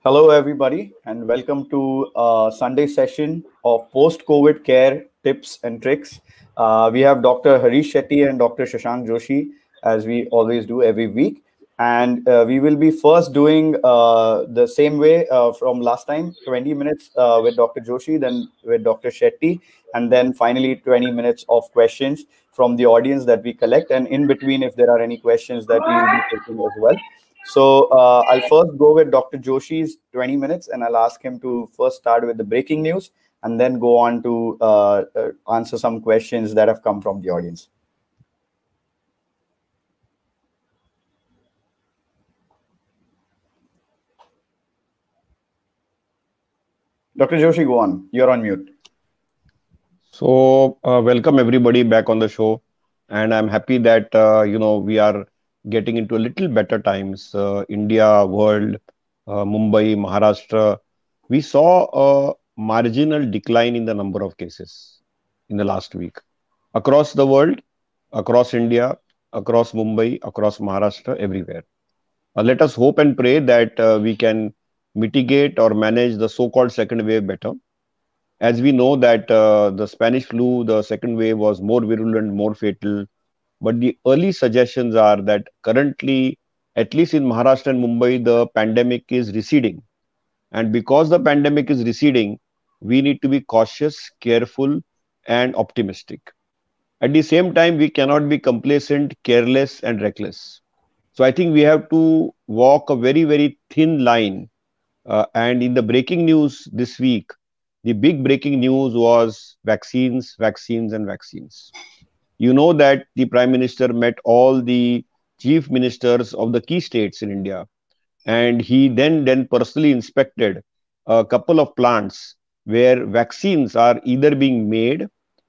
Hello, everybody, and welcome to Sunday session of post-COVID care tips and tricks. We have Dr. Harish Shetty and Dr. Shashank Joshi, as we always do every week. And we will be first doing the same way from last time, 20 minutes with Dr. Joshi, then with Dr. Shetty, and then finally 20 minutes of questions from the audience that we collect. And in between, if there are any questions that we will be taking as well. So I'll first go with Dr. Joshi's 20 minutes, and I'll ask him to first start with the breaking news and then go on to answer some questions that have come from the audience. Dr. Joshi, go on. You're on mute. So welcome everybody back on the show, and I'm happy that we are getting into a little better times. India, world, Mumbai, Maharashtra, we saw a marginal decline in the number of cases in the last week across the world, across India, across Mumbai, across Maharashtra, everywhere. Let us hope and pray that we can mitigate or manage the so-called second wave better. As we know that the Spanish flu, the second wave was more virulent, more fatal. But the early suggestions are that currently, at least in Maharashtra and Mumbai, the pandemic is receding. And because the pandemic is receding, we need to be cautious, careful, and optimistic. At the same time, we cannot be complacent, careless, and reckless. So I think we have to walk a very, very thin line. And in the breaking news this week, the big breaking news was vaccines, vaccines, and vaccines. You know that the Prime Minister met all the chief ministers of the key states in India, and he then personally inspected a couple of plants where vaccines are either being made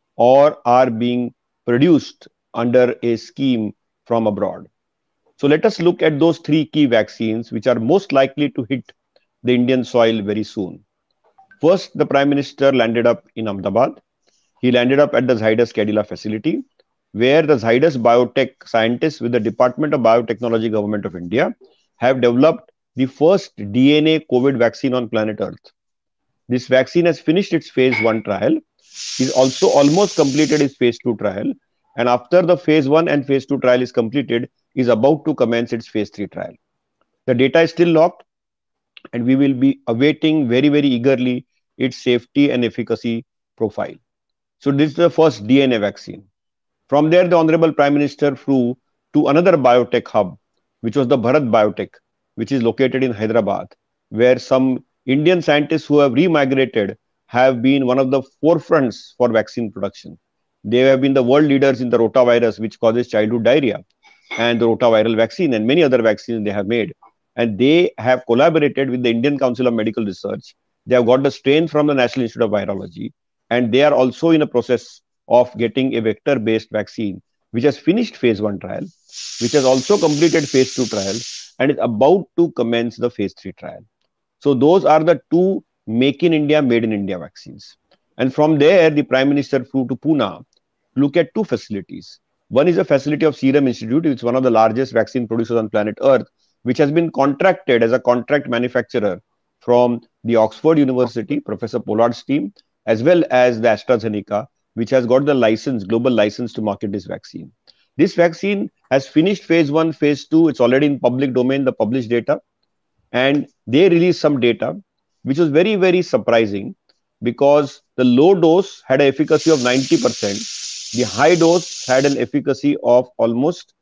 or are being produced under a scheme from abroad. So let us look at those three key vaccines which are most likely to hit the Indian soil very soon. First, the Prime Minister landed up in Ahmedabad. He landed up at the Zydus Cadila facility, where the Zydus Biotech scientists with the Department of Biotechnology Government of India have developed the first DNA COVID vaccine on planet Earth. This vaccine has finished its phase 1 trial, is also almost completed its phase 2 trial, and after the phase 1 and phase 2 trial is completed, is about to commence its phase 3 trial. The data is still locked, and we will be awaiting very, very eagerly its safety and efficacy profile. So this is the first DNA vaccine. From there, the Honorable Prime Minister flew to another biotech hub, which was the Bharat Biotech, which is located in Hyderabad, where some Indian scientists who have remigrated have been one of the forefronts for vaccine production. They have been the world leaders in the rotavirus, which causes childhood diarrhea, and the rotaviral vaccine, and many other vaccines they have made. And they have collaborated with the Indian Council of Medical Research. They have got the strain from the National Institute of Virology, and they are also in a process of getting a vector-based vaccine, which has finished phase 1 trial, which has also completed phase 2 trial, and is about to commence the phase 3 trial. So those are the two Make in India, Made in India vaccines. And from there, the Prime Minister flew to Pune to look at two facilities. One is a facility of Serum Institute, which is one of the largest vaccine producers on planet Earth, which has been contracted as a contract manufacturer from the Oxford University, Professor Pollard's team, as well as the AstraZeneca, which has got the license, global license to market this vaccine. This vaccine has finished phase 1, phase 2. It's already in public domain, the published data. And they released some data, which was very, very surprising because the low dose had an efficacy of 90%. The high dose had an efficacy of almost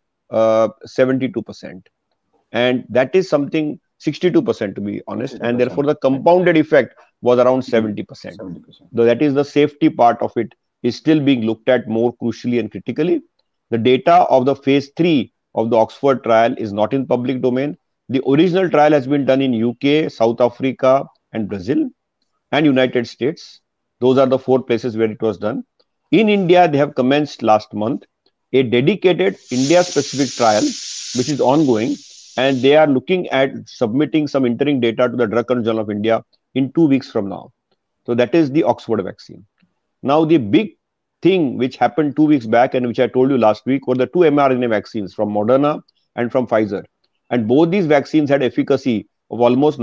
72%. And that is something 62% to be honest. 60%. And therefore, the compounded effect was around 70%. 70%. Though that is the safety part of it is still being looked at more crucially and critically. The data of the phase 3 of the Oxford trial is not in public domain. The original trial has been done in UK, South Africa, and Brazil, and United States. Those are the 4 places where it was done. In India, they have commenced last month a dedicated India-specific trial, which is ongoing, and they are looking at submitting some interim data to the Drug Control Journal of India in 2 weeks from now. So that is the Oxford vaccine. Now, the big thing which happened 2 weeks back and which I told you last week were the 2 mRNA vaccines from Moderna and from Pfizer. And both these vaccines had efficacy of almost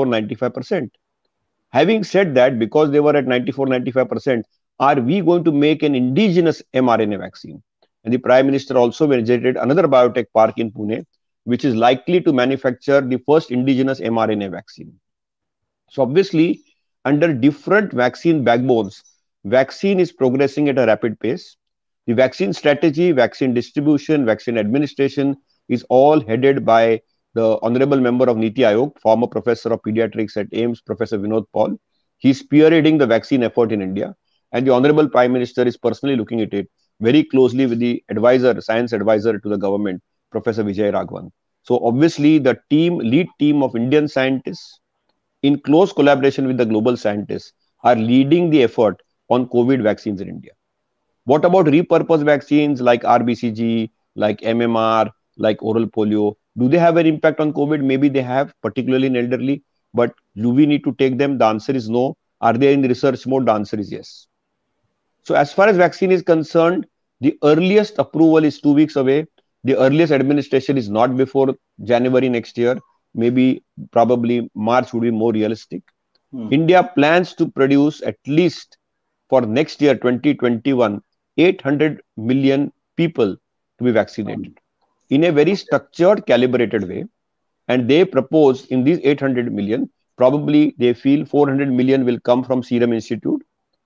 94-95%. Having said that, because they were at 94-95%, are we going to make an indigenous mRNA vaccine? And the Prime Minister also visited another biotech park in Pune, which is likely to manufacture the first indigenous mRNA vaccine. So obviously, under different vaccine backbones, vaccine is progressing at a rapid pace. The vaccine strategy, vaccine distribution, vaccine administration is all headed by the honorable member of Niti Aayog, former professor of pediatrics at AIIMS, Professor Vinod Paul. He's spearheading the vaccine effort in India, and the honorable Prime Minister is personally looking at it very closely with the advisor, science advisor to the government, Professor Vijay Raghavan. So obviously, the lead team of Indian scientists, in close collaboration with the global scientists, are leading the effort on COVID vaccines in India. What about repurposed vaccines like RBCG, like MMR, like oral polio? Do they have an impact on COVID? Maybe they have, particularly in elderly. But do we need to take them? The answer is no. Are they in research mode? The answer is yes. So as far as vaccine is concerned, the earliest approval is 2 weeks away. The earliest administration is not before January next year. Maybe probably March would be more realistic. India plans to produce at least for next year 2021 800 million people to be vaccinated in a very structured, calibrated way. And they propose in these 800 million, probably they feel 400 million will come from Serum Institute,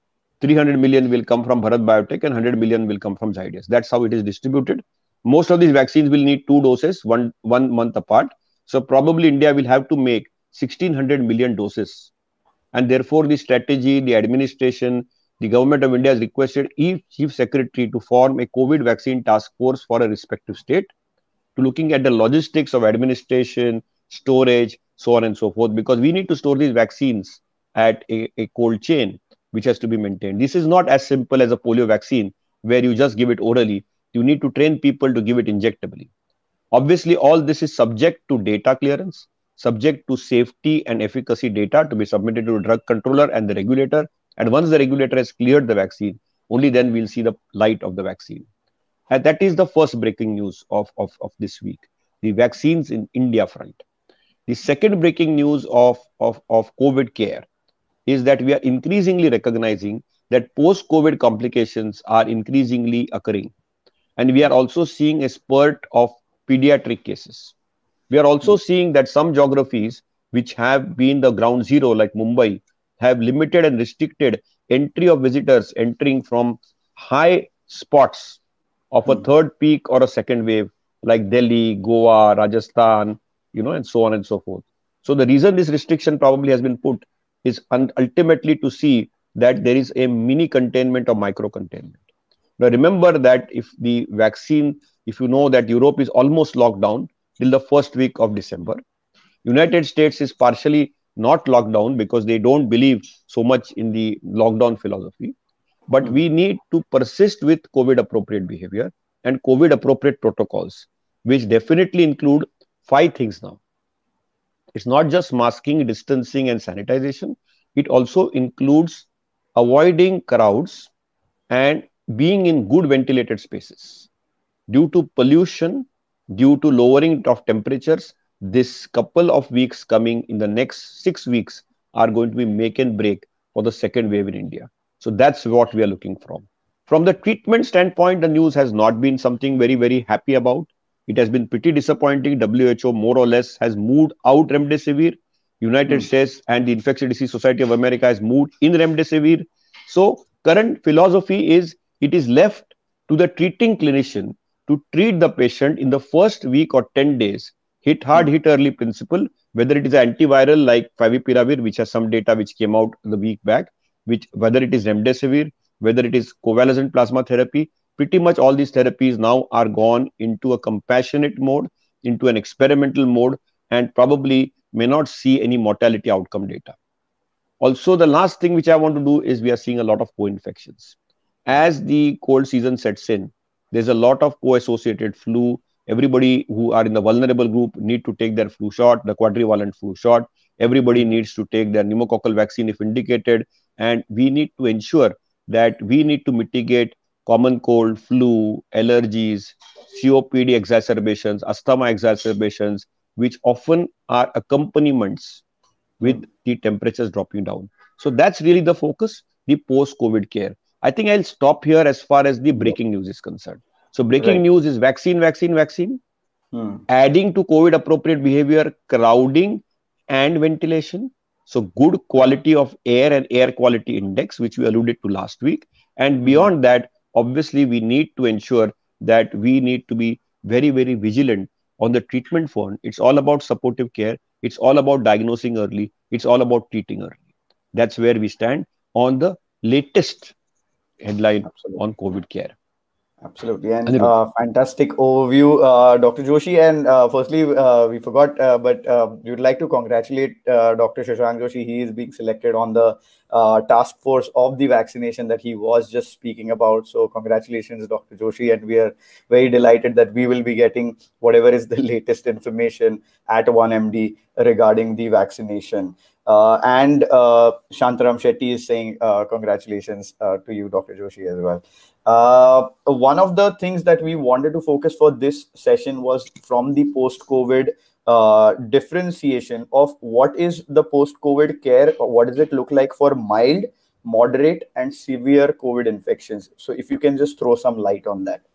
300 million will come from Bharat Biotech, and 100 million will come from Zydus. That's how it is distributed. Most of these vaccines will need 2 doses, one month apart. So probably India will have to make 1600 million doses. And therefore, the strategy, the administration, the government of India has requested each chief secretary to form a COVID vaccine task force for a respective state to looking at the logistics of administration, storage, so on and so forth, because we need to store these vaccines at a cold chain, which has to be maintained. This is not as simple as a polio vaccine where you just give it orally. You need to train people to give it injectably. Obviously, all this is subject to data clearance, subject to safety and efficacy data to be submitted to a drug controller and the regulator. And once the regulator has cleared the vaccine, only then we'll see the light of the vaccine. And that is the first breaking news of this week, the vaccines in India front. The second breaking news of COVID care is that we are increasingly recognizing that post-COVID complications are increasingly occurring. And we are also seeing a spurt of pediatric cases. We are also seeing that some geographies which have been the ground zero, like Mumbai, have limited and restricted entry of visitors entering from high spots of a third peak or a second wave, like Delhi, Goa, Rajasthan, and so on and so forth. So the reason this restriction probably has been put is ultimately to see that there is a mini containment or micro containment. Now remember that if the vaccine, if you know that Europe is almost locked down till the first week of December, United States is partially not locked down because they don't believe so much in the lockdown philosophy. But we need to persist with COVID appropriate behavior and COVID appropriate protocols, which definitely include 5 things now. It's not just masking, distancing, and sanitization. It also includes avoiding crowds and being in good ventilated spaces. Due to pollution, due to lowering of temperatures, this couple of weeks coming in the next 6 weeks are going to be make and break for the second wave in India. So that's what we are looking from. From the treatment standpoint, the news has not been something very, very happy about. It has been pretty disappointing. WHO more or less has moved out Remdesivir. United States and the Infectious Disease Society of America has moved in Remdesivir. So current philosophy is it is left to the treating clinician to treat the patient in the first week or 10 days, hit hard, hit early principle, whether it is antiviral like Favipiravir, which has some data which came out the week back, whether it is Remdesivir, whether it is covalescent plasma therapy, pretty much all these therapies now are gone into a compassionate mode, into an experimental mode, and probably may not see any mortality outcome data. Also, the last thing which I want to do is we are seeing a lot of co-infections. As the cold season sets in, there's a lot of co-associated flu. Everybody who are in the vulnerable group need to take their flu shot, the quadrivalent flu shot. Everybody needs to take their pneumococcal vaccine if indicated. And we need to ensure that we need to mitigate common cold, flu, allergies, COPD exacerbations, asthma exacerbations, which often are accompaniments with the temperatures dropping down. So that's really the focus, the post-COVID care. I think I'll stop here as far as the breaking news is concerned. So breaking Right. news is vaccine, vaccine, vaccine, Hmm. adding to COVID appropriate behavior, crowding and ventilation. So good quality of air and air quality index, which we alluded to last week. And beyond that, obviously, we need to ensure that we need to be very, very vigilant on the treatment front. It's all about supportive care. It's all about diagnosing early. It's all about treating early. That's where we stand on the latest headline Absolutely. on COVID care. Absolutely, and Anirudh. fantastic overview, Dr. Joshi. And firstly, we forgot, but we would like to congratulate Dr. Shashank Joshi. He is being selected on the task force of the vaccination that he was just speaking about. So, congratulations, Dr. Joshi, and we are very delighted that we will be getting whatever is the latest information at 1MD regarding the vaccination. And Shantaram Shetty is saying congratulations to you, Dr. Joshi, as well. One of the things that we wanted to focus for this session was from the post-COVID differentiation of what is the post-COVID care, what does it look like for mild, moderate, and severe COVID infections. So if you can just throw some light on that.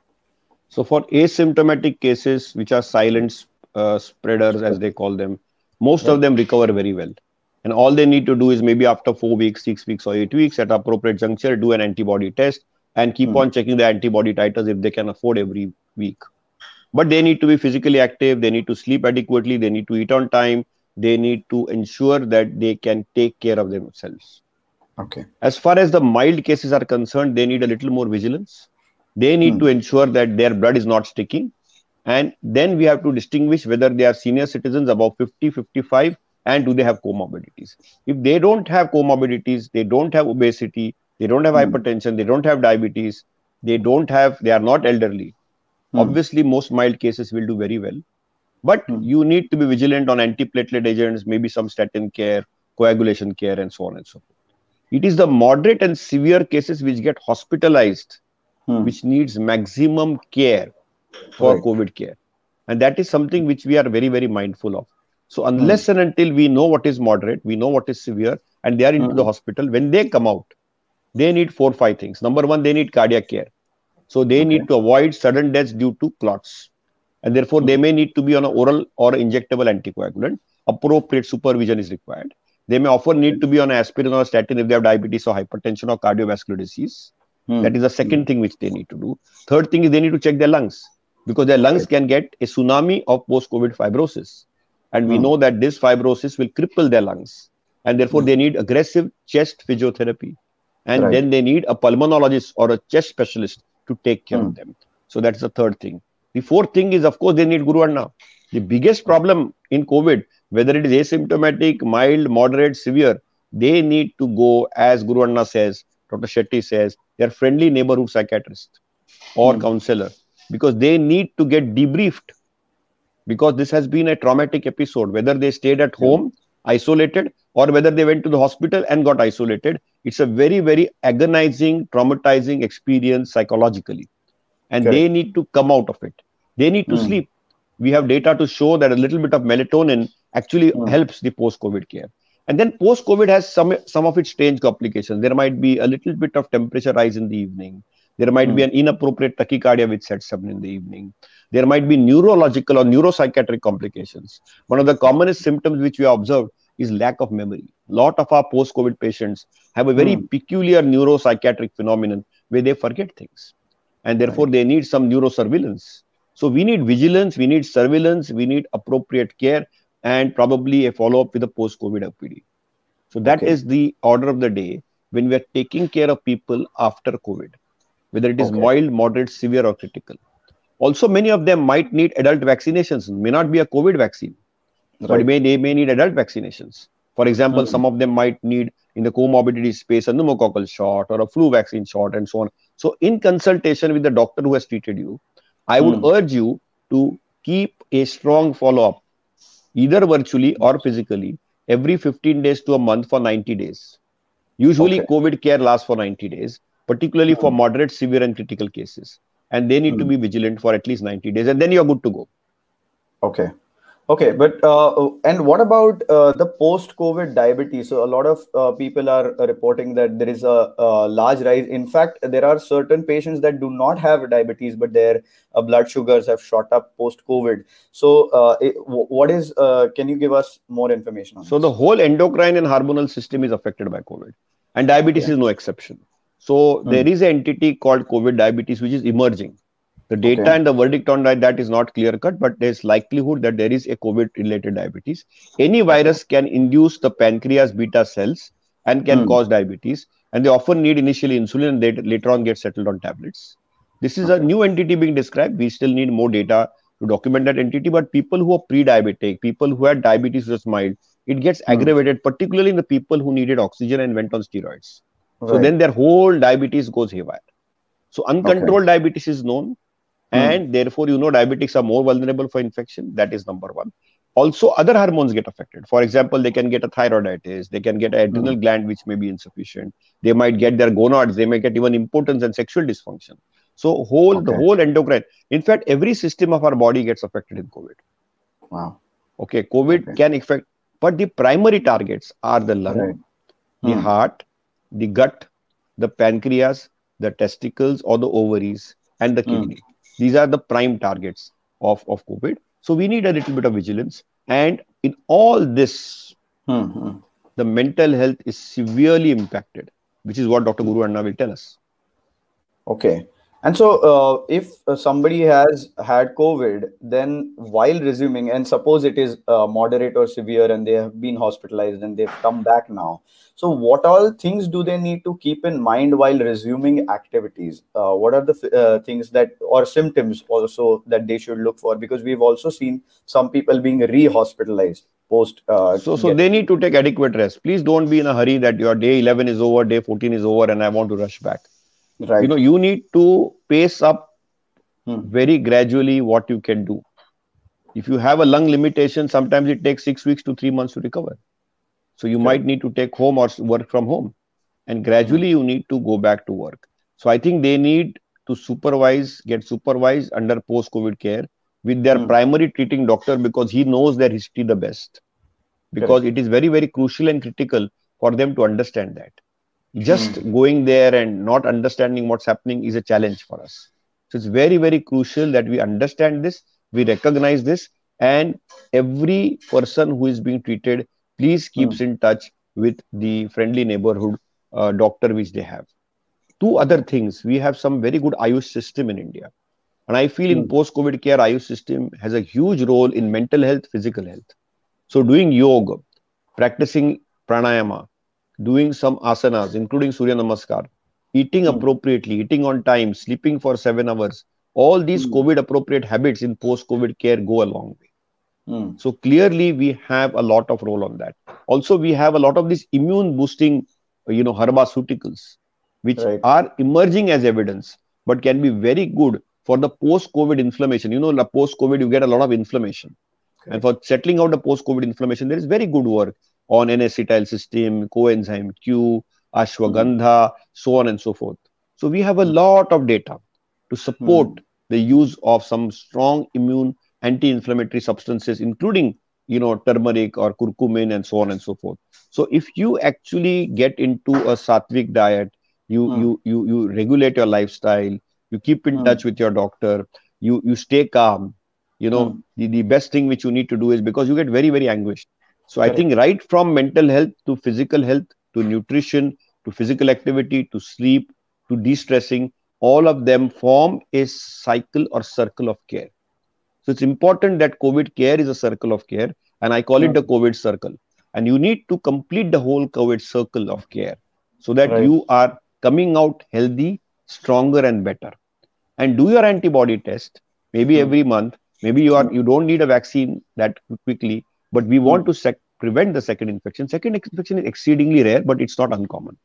So for asymptomatic cases, which are silent spreaders, as they call them, most of them recover very well. And all they need to do is maybe after 4 weeks, 6 weeks, or 8 weeks at appropriate juncture, do an antibody test and keep on checking the antibody titers if they can afford every week. But they need to be physically active. They need to sleep adequately. They need to eat on time. They need to ensure that they can take care of themselves. Okay. As far as the mild cases are concerned, they need a little more vigilance. They need to ensure that their blood is not sticking. And then we have to distinguish whether they are senior citizens above 50, 55, and do they have comorbidities. If they don't have comorbidities, they don't have obesity, they don't have hypertension, they don't have diabetes, they are not elderly. Obviously, most mild cases will do very well. But you need to be vigilant on antiplatelet agents, maybe some statin care, coagulation care, and so on and so forth. It is the moderate and severe cases which get hospitalized, which needs maximum care for COVID care. And that is something which we are very, very mindful of. So unless and until we know what is moderate, we know what is severe, and they are into the hospital, when they come out, they need 4 or 5 things. Number one, they need cardiac care. So they need to avoid sudden deaths due to clots. And therefore, they may need to be on an oral or injectable anticoagulant. Appropriate supervision is required. They may often need to be on aspirin or statin if they have diabetes or hypertension or cardiovascular disease. That is the second thing which they need to do. Third thing is they need to check their lungs, because their lungs can get a tsunami of post-COVID fibrosis. And we know that this fibrosis will cripple their lungs. And therefore, they need aggressive chest physiotherapy. And then they need a pulmonologist or a chest specialist to take care of them. So that's the third thing. The fourth thing is, of course, they need Guru Anna. The biggest problem in COVID, whether it is asymptomatic, mild, moderate, severe, they need to go, as Guru Anna says, Dr. Shetty says, they are friendly neighborhood psychiatrist or counselor, because they need to get debriefed, because this has been a traumatic episode, whether they stayed at home isolated or whether they went to the hospital and got isolated. It's a very, very agonizing, traumatizing experience psychologically, and they need to come out of it. They need to sleep. We have data to show that a little bit of melatonin actually helps the post-COVID care. And then post-COVID has some of its strange complications. There might be a little bit of temperature rise in the evening. There might be an inappropriate tachycardia which sets up in the evening. There might be neurological or neuropsychiatric complications. One of the commonest symptoms which we have observed is lack of memory. A lot of our post-COVID patients have a very peculiar neuropsychiatric phenomenon where they forget things. And therefore, they need some neurosurveillance. So we need vigilance, we need surveillance, we need appropriate care, and probably a follow-up with a post-COVID OPD. So that is the order of the day when we are taking care of people after COVID, whether it is mild, moderate, severe, or critical. Also, many of them might need adult vaccinations. It may not be a COVID vaccine, but they may need adult vaccinations. For example, some of them might need, in the comorbidity space, a pneumococcal shot or a flu vaccine shot, and so on. So in consultation with the doctor who has treated you, I would urge you to keep a strong follow-up, either virtually or physically, every 15 days to a month for 90 days. Usually, COVID care lasts for 90 days, particularly for moderate, severe, and critical cases. And they need to be vigilant for at least 90 days, and then you're good to go. Okay. Okay, but and what about the post-COVID diabetes? So a lot of people are reporting that there is a large rise. In fact, there are certain patients that do not have diabetes, but their blood sugars have shot up post-COVID. So, what is? Can you give us more information on So the this? whole endocrine and hormonal system is affected by COVID, and diabetes Okay. is no exception. So there Hmm. is an entity called COVID diabetes which is emerging. The data Okay. and the verdict on that is not clear cut, but there's likelihood that there is a COVID related diabetes. Any Okay. virus can induce the pancreas beta cells and can Hmm. cause diabetes, and they often need initially insulin and they later on get settled on tablets. This is a Okay. new entity being described. We still need more data to document that entity, but people who are pre-diabetic, people who had diabetes was mild, it gets Hmm. aggravated, particularly in the people who needed oxygen and went on steroids. So Right. then their whole diabetes goes haywire. So Okay. uncontrolled diabetes is known, Hmm. and therefore diabetics are more vulnerable for infection. That is number one. Also, other hormones get affected. For example, they can get a thyroiditis, they can get an Hmm. adrenal gland which may be insufficient, they might get their gonads, they may get even impotence and sexual dysfunction. So the Okay. whole endocrine, in fact, every system of our body gets affected in COVID. Wow. Okay, COVID Okay. can affect, but the primary targets are the lung, Right. the Hmm. heart, the gut, the pancreas, the testicles or the ovaries, and the Hmm. kidney. These are the prime targets of COVID. So we need a little bit of vigilance. And in all this, Hmm. Hmm. the mental health is severely impacted, which is what Dr. Guru Anna will tell us. Okay. And so, if somebody has had COVID, then while resuming, and suppose it is moderate or severe, and they have been hospitalized and they've come back now, so what all things do they need to keep in mind while resuming activities? What are the things that, or symptoms also, that they should look for? Because we've also seen some people being re-hospitalized post So they getting. need to take adequate rest. Please don't be in a hurry that your day 11 is over, day 14 is over, and I want to rush back. Right. You need to pace up Hmm. very gradually what you can do. If you have a lung limitation, sometimes it takes 6 weeks to 3 months to recover. So you might Correct. need to take home or work from home, and Hmm. gradually you need to go back to work. So I think they need to get supervised under post COVID care with their Hmm. primary treating doctor, because he knows their history the best. Because Correct. it is very, very crucial and critical for them to understand that. Just Hmm. going there and not understanding what's happening is a challenge for us. So it's very, very crucial that we understand this, we recognize this, and every person who is being treated, please Hmm. keeps in touch with the friendly neighborhood doctor which they have. Two other Okay. things, we have some very good Ayush system in India. And I feel in Hmm. post-COVID care, Ayush system has a huge role in mental health, physical health. So doing yoga, practicing pranayama, doing some asanas, including Surya Namaskar, eating Hmm. appropriately, eating on time, sleeping for 7 hours, all these Hmm. COVID appropriate habits in post COVID care go a long way. Hmm. So clearly, we have a lot of role on that. Also, we have a lot of these immune boosting, herbaceuticals, which Right. are emerging as evidence, but can be very good for the post COVID inflammation. The post COVID, you get a lot of inflammation. And Correct. for settling out the post-COVID inflammation, there is very good work on N-acetyl system, coenzyme Q, Hmm. ashwagandha, so on and so forth. So we have a Hmm. lot of data to support Hmm. the use of some strong immune anti-inflammatory substances, including turmeric or curcumin and so on and so forth. So if you actually get into a sattvic diet, you Hmm. you you you regulate your lifestyle, you keep in Hmm. touch with your doctor, you stay calm, Hmm. the best thing which you need to do is, because you get very, very anguished. So I think Correct. right from mental health to physical health to nutrition to physical activity to sleep to de-stressing, all of them form a cycle or circle of care. So it's important that COVID care is a circle of care, and I call it the Hmm. COVID circle. And you need to complete the whole COVID circle of care so that Right. you are coming out healthy, stronger, and better. And do your antibody test maybe Hmm. every month. Maybe you don't need a vaccine that quickly, but we want Hmm. to prevent the second infection. Second infection is exceedingly rare, but it's not uncommon.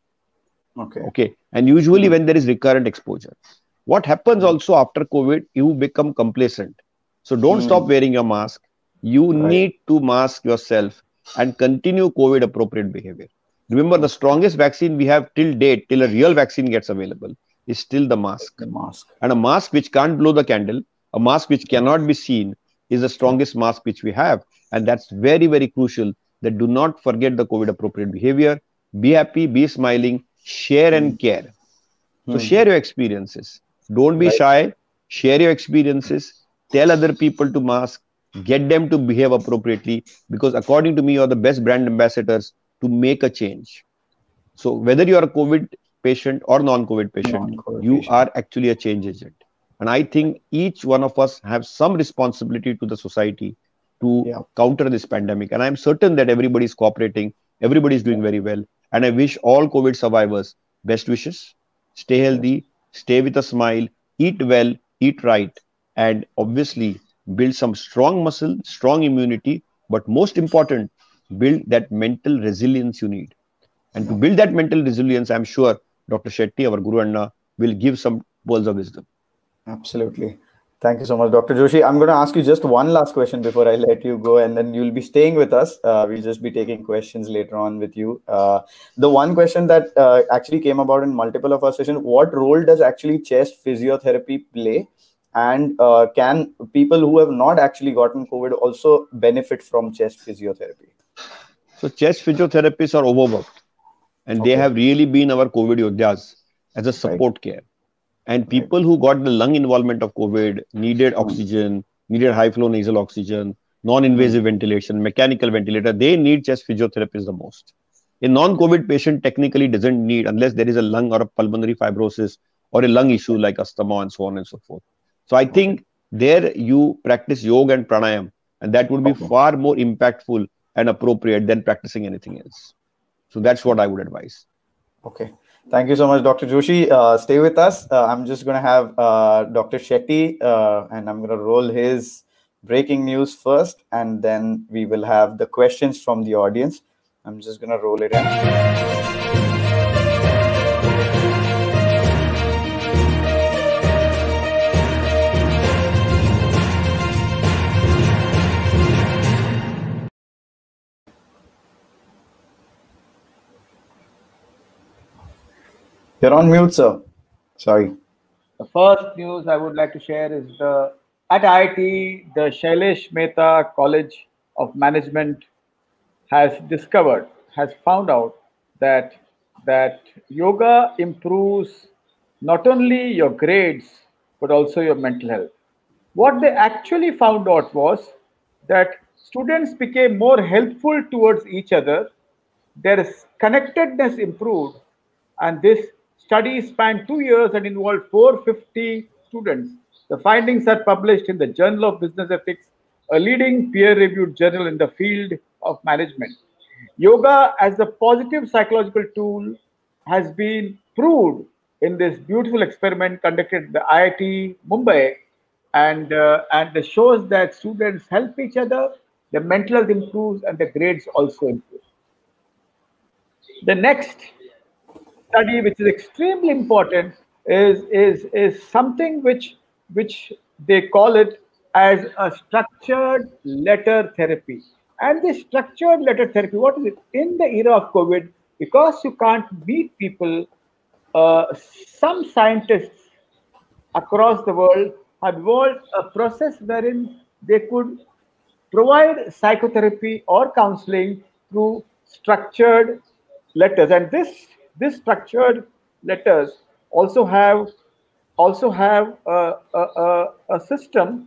Okay. Okay, and usually Hmm. when there is recurrent exposure, what happens Right. also after COVID, you become complacent. So don't stop Hmm. wearing your mask. You Right. need to mask yourself and continue COVID appropriate behavior. Remember, the Okay. strongest vaccine we have till date, till a real vaccine gets available, is still the mask. The mask. And a mask which can't blow the candle, a mask which Correct. cannot be seen, is the Correct. strongest mask which we have. And that's very, very crucial, that do not forget the COVID appropriate behavior. Be happy, be smiling, share and care. So share your experiences. Don't be Right. shy. Share your experiences. Tell other people to mask. Get them to behave appropriately, because according to me, you're the best brand ambassadors to make a change. So whether you are a COVID patient or non-COVID patient, Non-COVID you patient. are actually a change agent. And I think each one of us have some responsibility to the society to Yeah. counter this pandemic. And I'm certain that everybody is cooperating, everybody is doing very well. And I wish all COVID survivors best wishes. Stay Yes. healthy, stay with a smile, eat well, eat right, and obviously build some strong muscle, strong immunity. But most important, build that mental resilience you need. And to Yeah. build that mental resilience, I'm sure Dr. Shetty, our Guru Anna, will give some pearls of wisdom. Absolutely. Thank you so much, Dr. Joshi. I'm going to ask you just one last question before I let you go, and then you'll be staying with us. We'll just be taking questions later on with you. The one question that actually came about in multiple of our sessions: what role does actually chest physiotherapy play? And can people who have not actually gotten COVID also benefit from chest physiotherapy? So, chest physiotherapists are overworked, and they Okay. have really been our COVID yodhas as a Right. support care. And Right. people who got the lung involvement of COVID needed Hmm. oxygen, needed high flow nasal oxygen, Hmm. non-invasive ventilation, mechanical ventilator. They need chest physiotherapists the most. A non-COVID patient technically doesn't need, unless there is a lung or a pulmonary fibrosis or a lung issue like asthma and so on and so forth. So I Okay. think there you practice yoga and pranayam, and that would be Okay. far more impactful and appropriate than practicing anything else. So that's what Excellent. I would advise. Okay. Thank you so much, Dr. Joshi. Stay with us. I'm just going to have Dr. Shetty, and I'm going to roll his breaking news first, and then we will have the questions from the audience. I'm just going to roll it in. You're on mute, sir. Sorry. The first news I would like to share is at IIT, the Shailesh Mehta College of Management has found out that yoga improves not only your grades but also your mental health. What they actually found out was that students became more helpful towards each other, their connectedness improved, and this study spanned 2 years and involved 450 students. The findings are published in the Journal of Business Ethics, a leading peer reviewed journal in the field of management. Yoga as a positive psychological tool has been proved in this beautiful experiment conducted at the IIT Mumbai, and it shows that students help each other, the mental health improves, and the grades also improve. The next study, which is extremely important, is something which they call it as a structured letter therapy. And this structured letter therapy, what is it? In the era of COVID, because you can't meet people, some scientists across the world have evolved a process wherein they could provide psychotherapy or counseling through structured letters, and this structured letters also have a system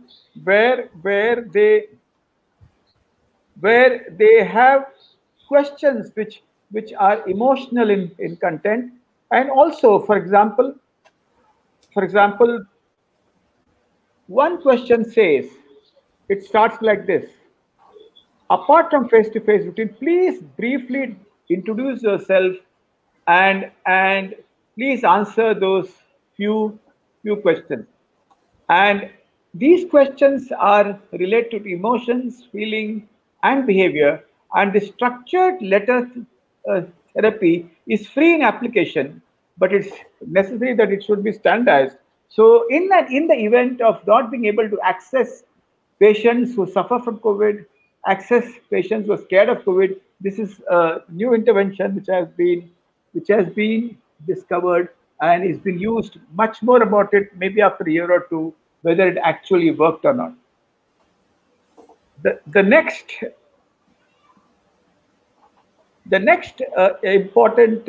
where they have questions which are emotional in content, and also for example one question says, it starts like this: apart from face-to-face routine, please briefly introduce yourself and please answer those few questions. And these questions are related to emotions, feeling, and behavior. And the structured letter uh, therapy is free in application, but it's necessary that it should be standardized. So, in the event of not being able to access patients who suffer from COVID, access patients who are scared of COVID, this is a new intervention which has been discovered and is being used. Much more about it maybe after a year or two, whether it actually worked or not. The next important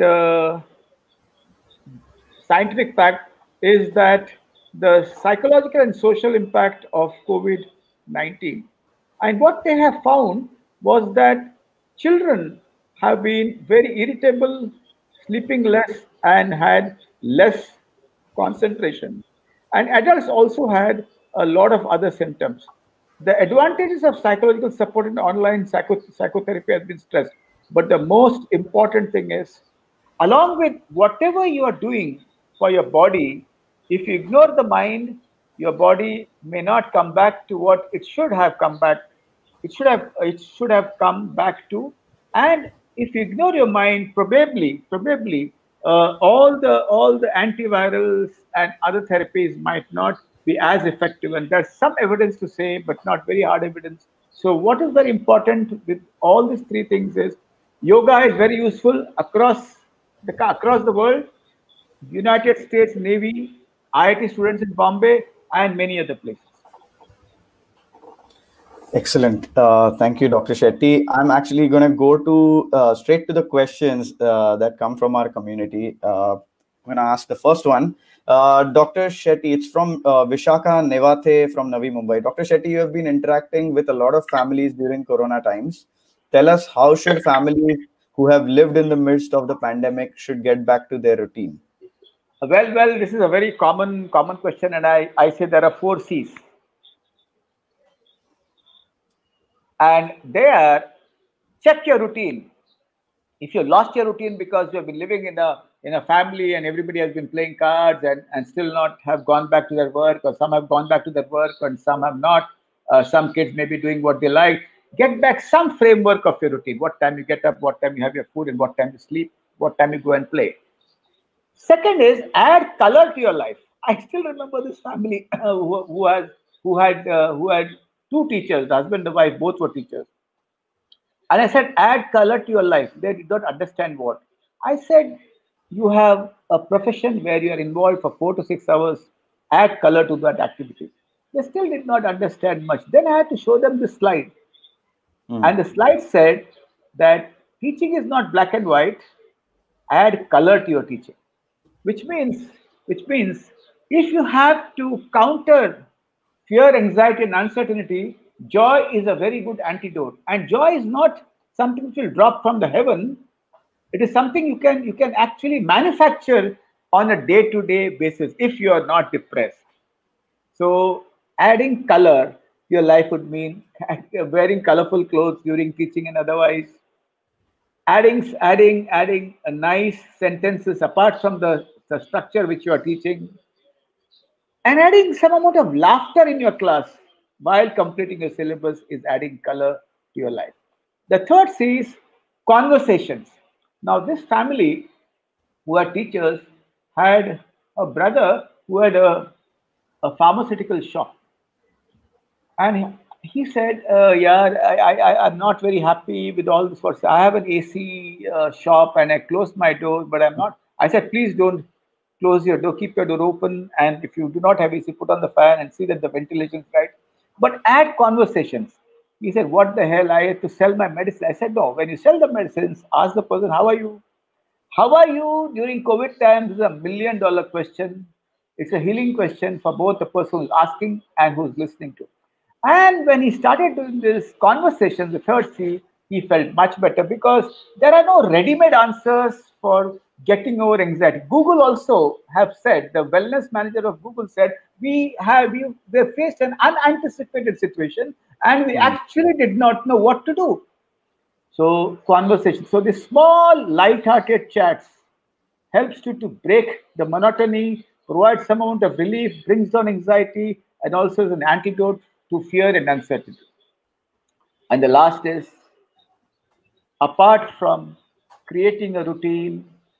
scientific fact is that the psychological and social impact of COVID-19. And what they have found was that children have been very irritable, sleeping less, and had less concentration. And adults also had a lot of other symptoms. The advantages of psychological support in online psychotherapy has been stressed. But the most important thing is, along with whatever you are doing for your body, if you ignore the mind, your body may not come back to what it should have come back. It should have come back to. And if you ignore your mind, probably all the antivirals and other therapies might not be as effective. And there's some evidence to say, but not very hard evidence. So what is very important with all these three things is yoga is very useful across the world. United States Navy, IIT students in Bombay, and many other places. Excellent. Thank you, Dr. Shetty. I'm actually going to go to straight to the questions that come from our community. I'm going to ask the first one. Dr. Shetty, it's from Vishaka Nevathe from Navi Mumbai. Dr. Shetty, you have been interacting with a lot of families during Corona times. Tell us, how should families who have lived in the midst of the pandemic should get back to their routine? Well, this is a very common question, and I say there are 4 C's. And they are: check your routine. If you lost your routine because you have been living in a family and everybody has been playing cards and still not have gone back to their work, or some have gone back to their work and some have not, some kids may be doing what they like, get back some framework of your routine. What time you get up, what time you have your food, and what time you sleep, what time you go and play. Second is, add color to your life. I still remember this family who had 2 teachers, the husband and wife, both were teachers. And I said, add color to your life. They did not understand what. I said, you have a profession where you are involved for 4 to 6 hours, add color to that activity. They still did not understand much. Then I had to show them the slide. And the slide said that teaching is not black and white, add color to your teaching. Which means if you have to counter fear, anxiety, and uncertainty, joy is a very good antidote. And joy is not something which will drop from the heaven. It is something you can actually manufacture on a day-to-day basis if you are not depressed. So adding color to your life would mean wearing colorful clothes during teaching and otherwise. Adding a nice sentences apart from the structure which you are teaching, and adding some amount of laughter in your class while completing your syllabus is adding color to your life. The third C is conversations. Now, this family who are teachers had a brother who had a pharmaceutical shop. And he said, I'm not very happy with all this. I have an AC shop and I closed my door, but I'm not. I said, please don't close your door, keep your door open. And if you do not have AC, put on the fan and see that the ventilation is right. But add conversations. He said, what the hell? I had to sell my medicine. I said, no, when you sell the medicines, ask the person, how are you? How are you during COVID times? This is $1 million question. It's a healing question for both the person who's asking and who's listening to. And when he started doing this conversation, the third C, he felt much better because there are no ready-made answers for getting over anxiety. Google also have said, the wellness manager of Google said, we faced an unanticipated situation and we actually did not know what to do. So conversation. So the small light-hearted chats helps you to break the monotony, provide some amount of relief, brings down anxiety, and also is an antidote to fear and uncertainty. And the last is, apart from creating a routine,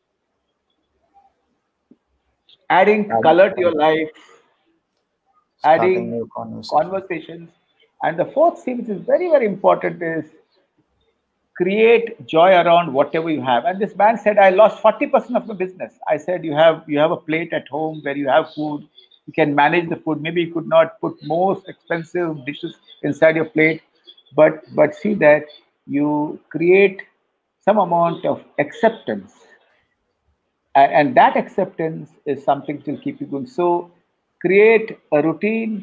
adding color to your life, adding conversations. And the fourth thing, which is very, very important, is create joy around whatever you have. And this man said, I lost 40% of my business. I said, you have a plate at home where you have food. You can manage the food. Maybe you could not put most expensive dishes inside your plate. but see that you create some amount of acceptance, and that acceptance is something to keep you going. So create a routine,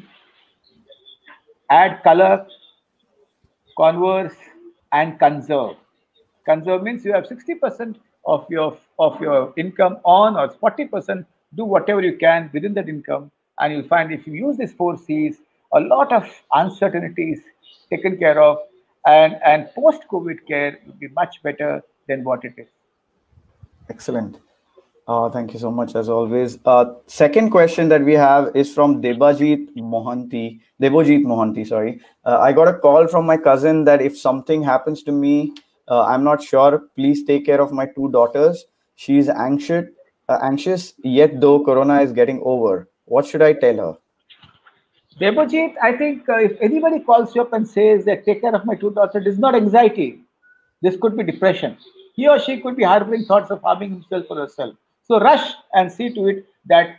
add color, converse, and conserve. Conserve means you have 60% of your income on, or 40%. Do whatever you can within that income, and you'll find if you use these four C's, a lot of uncertainties taken care of, and post-COVID care will be much better than what it is. Excellent. Thank you so much, as always. Second question that we have is from Debojit Mohanty, sorry. I got a call from my cousin that if something happens to me, I'm not sure. Please take care of my two daughters. She's anxious, yet though Corona is getting over. What should I tell her? Debojit, I think if anybody calls you up and says that take care of my two daughters, this is not anxiety. This could be depression. He or she could be harboring thoughts of harming himself or herself. So rush and see to it that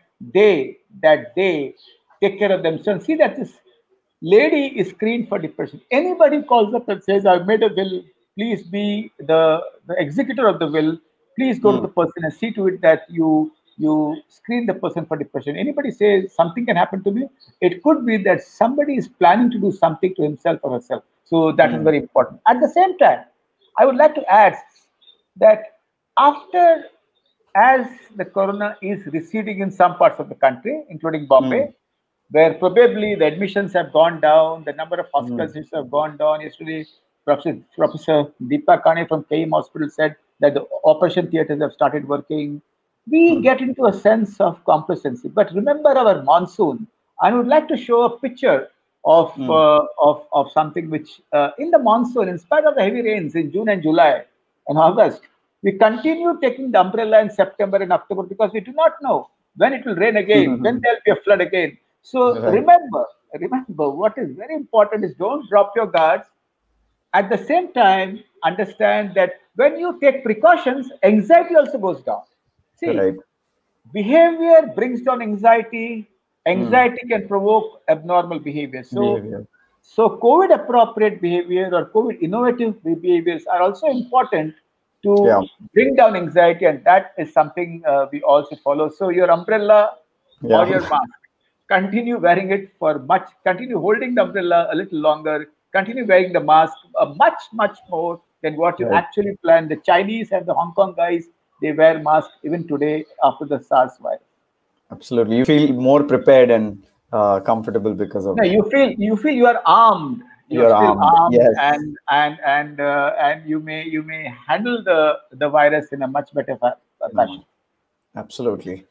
they take care of themselves. See that this lady is screened for depression. Anybody calls up and says, I've made a will, please be the executor of the will. Please go to the person and see to it that you screen the person for depression. Anybody says something can happen to me, it could be that somebody is planning to do something to himself or herself. So that is very important. At the same time, I would like to add that after, as the corona is receding in some parts of the country, including Bombay, where probably the admissions have gone down, the number of hospitalizations have gone down. Yesterday, Professor Deepa Kane from KIM Hospital said that the operation theatres have started working. We get into a sense of complacency. But remember our monsoon. I would like to show a picture of something which, in the monsoon, in spite of the heavy rains in June and July and August, we continue taking the umbrella in September and October because we do not know when it will rain again, when there will be a flood again. So remember, what is very important is don't drop your guards. At the same time, understand that when you take precautions, anxiety also goes down. See, behavior brings down anxiety. Anxiety can provoke abnormal behavior. So COVID appropriate behavior or COVID innovative behaviors are also important to bring down anxiety, and that is something we also follow. So your umbrella or your mask, continue wearing it continue holding the umbrella a little longer, continue wearing the mask much more than what you actually planned. The Chinese and the Hong Kong guys, they wear masks even today after the SARS virus. Absolutely. You feel more prepared and comfortable because of that. You feel you are armed. You're still armed, yes. and you may handle the virus in a much better fashion. Absolutely.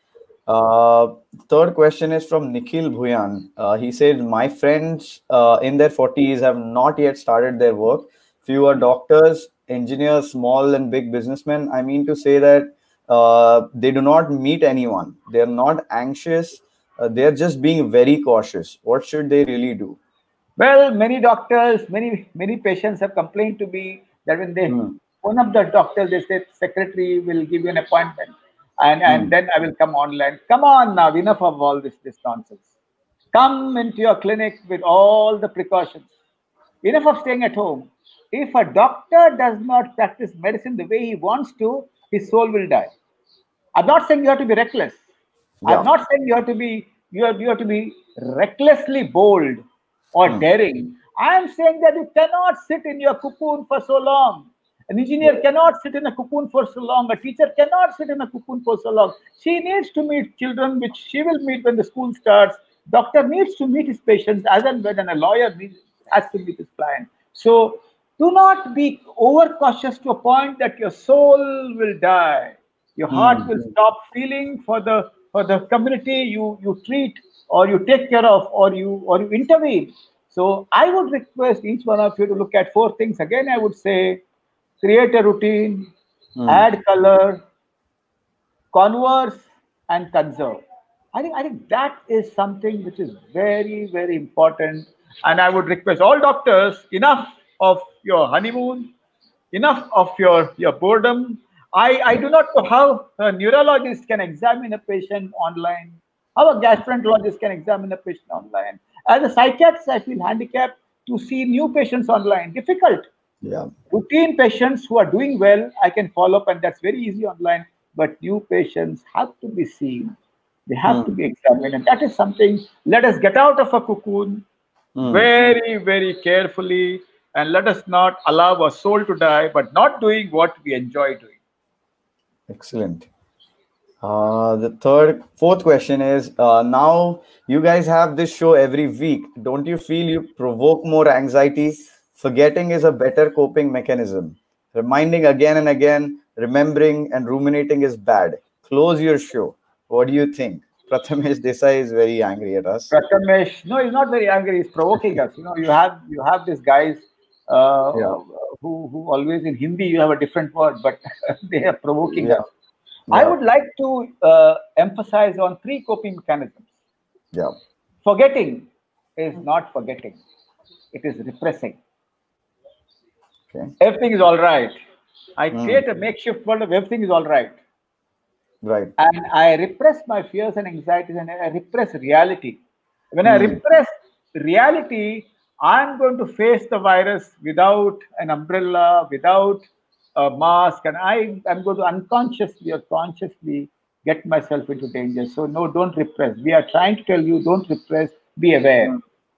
Third question is from Nikhil Bhuyan. He says, my friends in their 40s have not yet started their work. Few are doctors, engineers, small and big businessmen. I mean to say that they do not meet anyone. They're not anxious. They're just being very cautious. What should they really do? Well, many doctors, many patients have complained to me that when they phone up the doctor, they say, secretary will give you an appointment. And then I will come online. Come on now, enough of all this nonsense. Come into your clinic with all the precautions. Enough of staying at home. If a doctor does not practice medicine the way he wants to, his soul will die. I'm not saying you have to be reckless. I'm not saying you have to be recklessly bold or daring. I am saying that you cannot sit in your cocoon for so long. An engineer cannot sit in a cocoon for so long. A teacher cannot sit in a cocoon for so long. She needs to meet children, which she will meet when the school starts. Doctor needs to meet his patients as and when, and a lawyer has to meet his client. So do not be overcautious to a point that your soul will die. Your heart will stop feeling for the community you treat or you take care of or you intervene. So I would request each one of you to look at 4 things. Again, I would say, create a routine, add color, converse, and conserve. I think that is something which is very, very important. And I would request all doctors, enough of your honeymoon, enough of your boredom. I do not know how a neurologist can examine a patient online, how a gastroenterologist can examine a patient online. As a psychiatrist, I feel handicapped to see new patients online. Difficult. Yeah. Routine patients who are doing well, I can follow up, and that's very easy online. But new patients have to be seen. They have to be examined. And that is something, let us get out of a cocoon very, very carefully, and let us not allow our soul to die, but not doing what we enjoy doing. Excellent. The fourth question is, now you guys have this show every week. Don't you feel you provoke more anxiety? Forgetting is a better coping mechanism. Reminding again and again, remembering and ruminating is bad. Close your show. What do you think? Prathamesh Desai is very angry at us. Prathamesh, no, he's not very angry. He's provoking us. You have these guys who always in Hindi you have a different word, but they are provoking us. I would like to emphasize on 3 coping mechanisms. Yeah. Forgetting is not forgetting; it is repressing. Okay. Everything is all right. I create a makeshift world of everything is all right. Right. And I repress my fears and anxieties, and I repress reality. When I repress reality, I'm going to face the virus without an umbrella, without a mask, and I'm going to unconsciously or consciously get myself into danger. So, no, don't repress. We are trying to tell you, don't repress, be aware.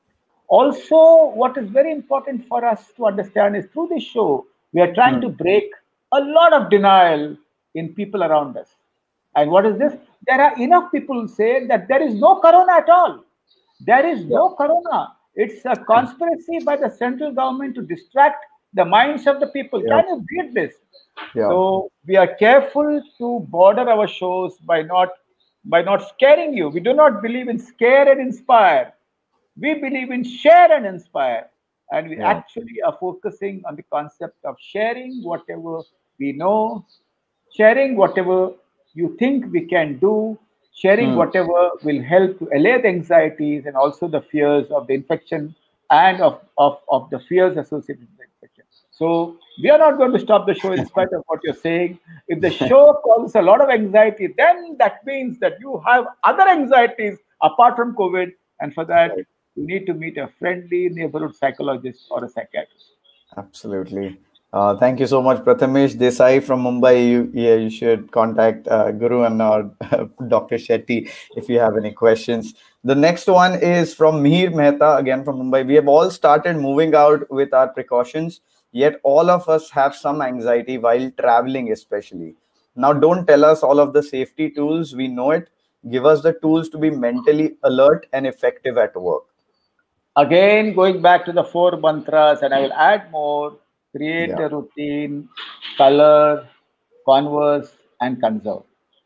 Also, what is very important for us to understand is through this show, we are trying to break a lot of denial in people around us. And what is this? There are enough people who say that there is no corona at all. There is no corona. It's a conspiracy by the central government to distract the minds of the people. Can you beat this? So we are careful to border our shows by not scaring you. We do not believe in scare and inspire. We believe in share and inspire. And we actually are focusing on the concept of sharing whatever we know, sharing whatever you think we can do, sharing whatever will help to allay the anxieties and also the fears of the infection and of the fears associated with the infection. So we are not going to stop the show in spite of what you're saying. If the show causes a lot of anxiety, then that means that you have other anxieties apart from COVID. And for that, you need to meet a friendly neighborhood psychologist or a psychiatrist. Absolutely. Thank you so much, Prathamesh Desai from Mumbai. You should contact Guru and Dr. Shetty if you have any questions. The next one is from Mihir Mehta, again from Mumbai. We have all started moving out with our precautions, yet all of us have some anxiety while traveling especially. Now, don't tell us all of the safety tools. We know it. Give us the tools to be mentally alert and effective at work. Again, going back to the 4 mantras, and I will add more: create a routine, color, converse, and conserve.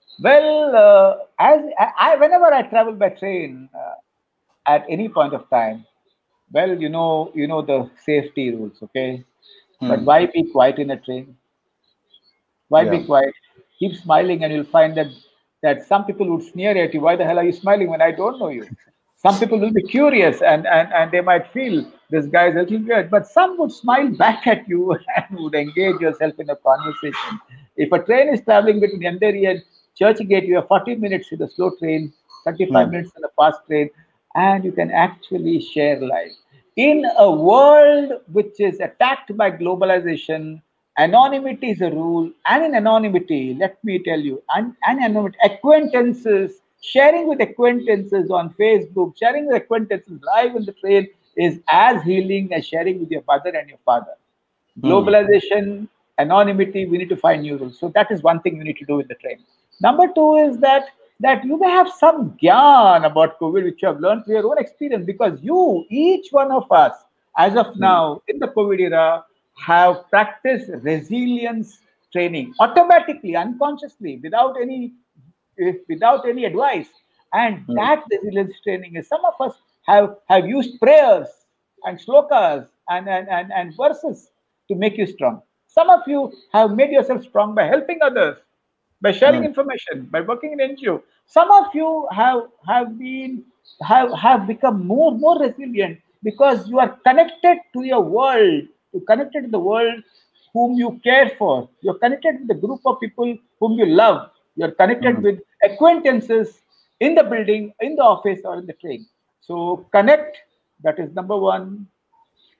Well, whenever I travel by train at any point of time, well, you know the safety rules, okay? But why be quiet in a train? Why be quiet? Keep smiling, and you'll find that some people would sneer at you. Why the hell are you smiling when I don't know you? Some people will be curious and they might feel this guy is a little weird, but some would smile back at you and would engage yourself in a conversation. If a train is traveling between Andheri and Churchgate, you have 40 minutes in a slow train, 35 minutes in a fast train, and you can actually share life. In a world which is attacked by globalization, anonymity is a rule, and in anonymity, let me tell you, anonymity, acquaintances, sharing with acquaintances on Facebook, sharing with acquaintances live in the train is as healing as sharing with your mother and your father. Globalization, anonymity, we need to find new rules. So that is one thing you need to do in the train. Number 2 is that you may have some gyan about COVID, which you have learned through your own experience, because each one of us, as of now, in the COVID era, have practiced resilience training automatically, unconsciously, without any advice. And that resilience training is, some of us have used prayers and slokas and verses to make you strong. Some of you have made yourself strong by helping others, by sharing information, by working in NGO. Some of you have become more resilient because you are connected to your world, you connected to the world whom you care for. You're connected with the group of people whom you love. You're connected with acquaintances in the building, in the office, or in the train. So connect, that is number 1.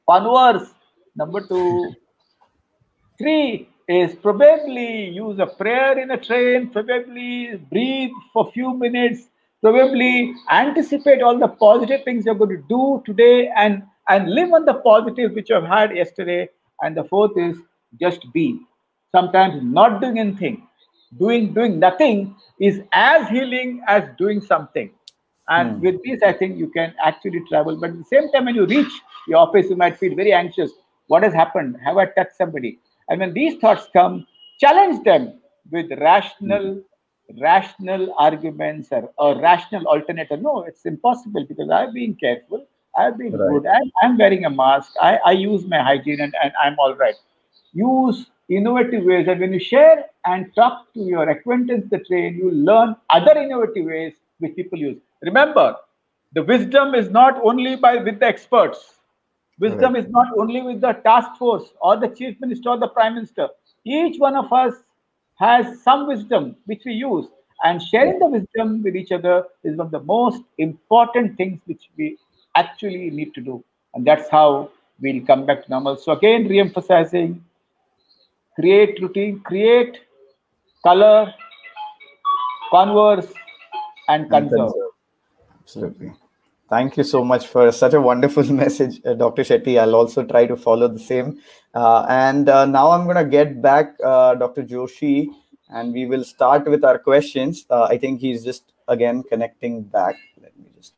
Converse. Number 2. 3 is probably use a prayer in a train, probably breathe for few minutes, probably anticipate all the positive things you're going to do today and live on the positive which you've had yesterday. And the 4th is just be. Sometimes not doing anything, doing nothing is as healing as doing something. And with this, I think you can actually travel. But at the same time, when you reach your office, you might feel very anxious. What has happened? Have I touched somebody? And when these thoughts come, challenge them with rational arguments or rational alternative. No, it's impossible because I've been careful. I've been good. I'm wearing a mask. I use my hygiene and I'm all right. Use innovative ways. And when you share and talk to your acquaintance the train, you learn other innovative ways which people use. Remember, the wisdom is not only with the experts. Wisdom is not only with the task force or the chief minister or the prime minister. Each one of us has some wisdom which we use. And sharing the wisdom with each other is one of the most important things which we actually need to do. And that's how we'll come back to normal. So again, re-emphasizing, create routine, create, color, converse, and conserve. Absolutely. Thank you so much for such a wonderful message, Dr. Shetty. I'll also try to follow the same. And now I'm going to get back Dr. Joshi, and we will start with our questions. I think he's just again connecting back. Let me just.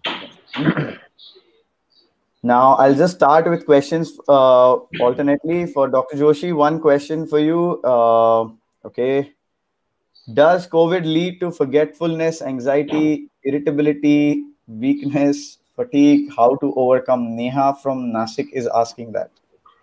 Now I'll just start with questions alternately for Dr. Joshi. One question for you. Okay. Does COVID lead to forgetfulness, anxiety, irritability, weakness, fatigue? How to overcome? Neha from Nasik is asking that.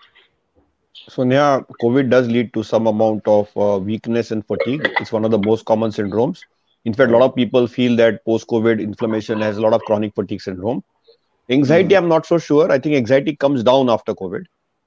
So Neha, COVID does lead to some amount of weakness and fatigue. It's one of the most common syndromes. In fact, a lot of people feel that post-COVID inflammation has a lot of chronic fatigue syndrome. Anxiety, I'm not so sure. I think anxiety comes down after COVID.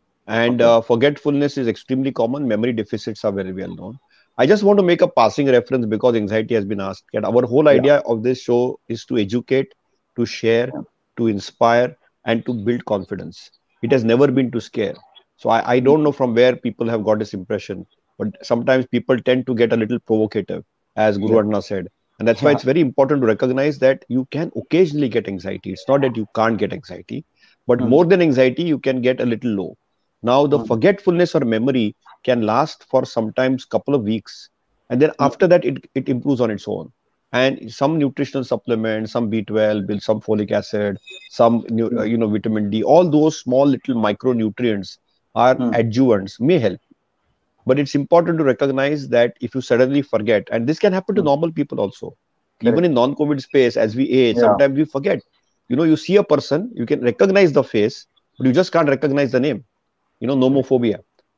And forgetfulness is extremely common. Memory deficits are very well known. I just want to make a passing reference because anxiety has been asked. And our whole idea of this show is to educate, to share, to inspire, and to build confidence. It has never been to scare. So I don't know from where people have got this impression, but sometimes people tend to get a little provocative, as Guru Anna said. And that's why it's very important to recognize that you can occasionally get anxiety. It's not that you can't get anxiety, but more than anxiety, you can get a little low. Now, the forgetfulness or memory can last for sometimes couple of weeks. And then after that, it improves on its own. And some nutritional supplements, some B12, some folic acid, some vitamin D, all those small little micronutrients are adjuvants, may help. But it's important to recognize that if you suddenly forget, and this can happen to normal people also, even in non-COVID space, as we age, sometimes we forget. You see a person, you can recognize the face, but you just can't recognize the name. Nomophobia.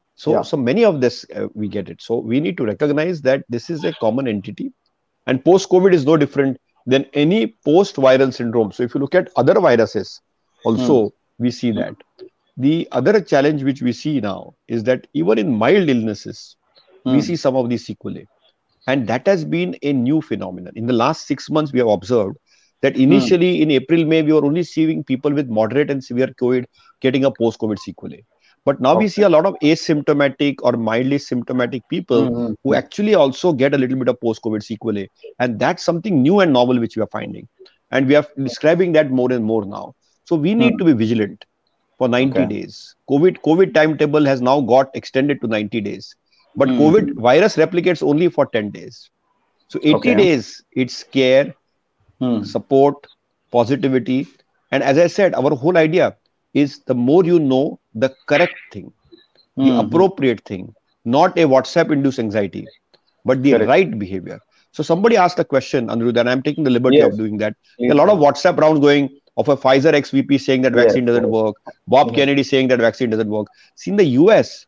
So many of this, we get it. So we need to recognize that this is a common entity. And post-COVID is no different than any post-viral syndrome. So if you look at other viruses, also we see that. The other challenge which we see now is that even in mild illnesses, we see some of these sequelae. And that has been a new phenomenon. In the last 6 months, we have observed that initially in April, May, we were only seeing people with moderate and severe COVID getting a post-COVID sequelae. But now we see a lot of asymptomatic or mildly symptomatic people who actually also get a little bit of post-COVID sequelae. And that's something new and novel which we are finding. And we are describing that more and more now. So we need to be vigilant for 90 days. COVID timetable has now got extended to 90 days. But COVID virus replicates only for 10 days. So 80 days, it's care, support, positivity. And as I said, our whole idea is the more you know the correct thing, the appropriate thing, not a WhatsApp-induced anxiety, but the right behavior. So somebody asked a question, Anirudh, and I'm taking the liberty of doing that. A lot of WhatsApp rounds going of a Pfizer ex-VP saying that vaccine doesn't work, Bob Kennedy saying that vaccine doesn't work. See, in the US,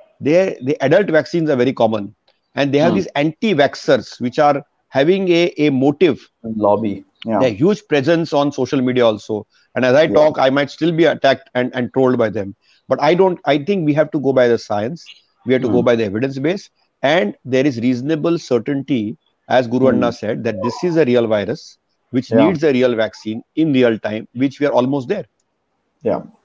the adult vaccines are very common. And they have these anti-vaxxers, which are having a motive. Lobby. Yeah. They're huge presence on social media also. And as I talk, I might still be attacked and trolled by them. But I think we have to go by the science. We have to go by the evidence base. And there is reasonable certainty, as Guru Anna said, that this is a real virus, which needs a real vaccine in real time, which we are almost there. Yeah.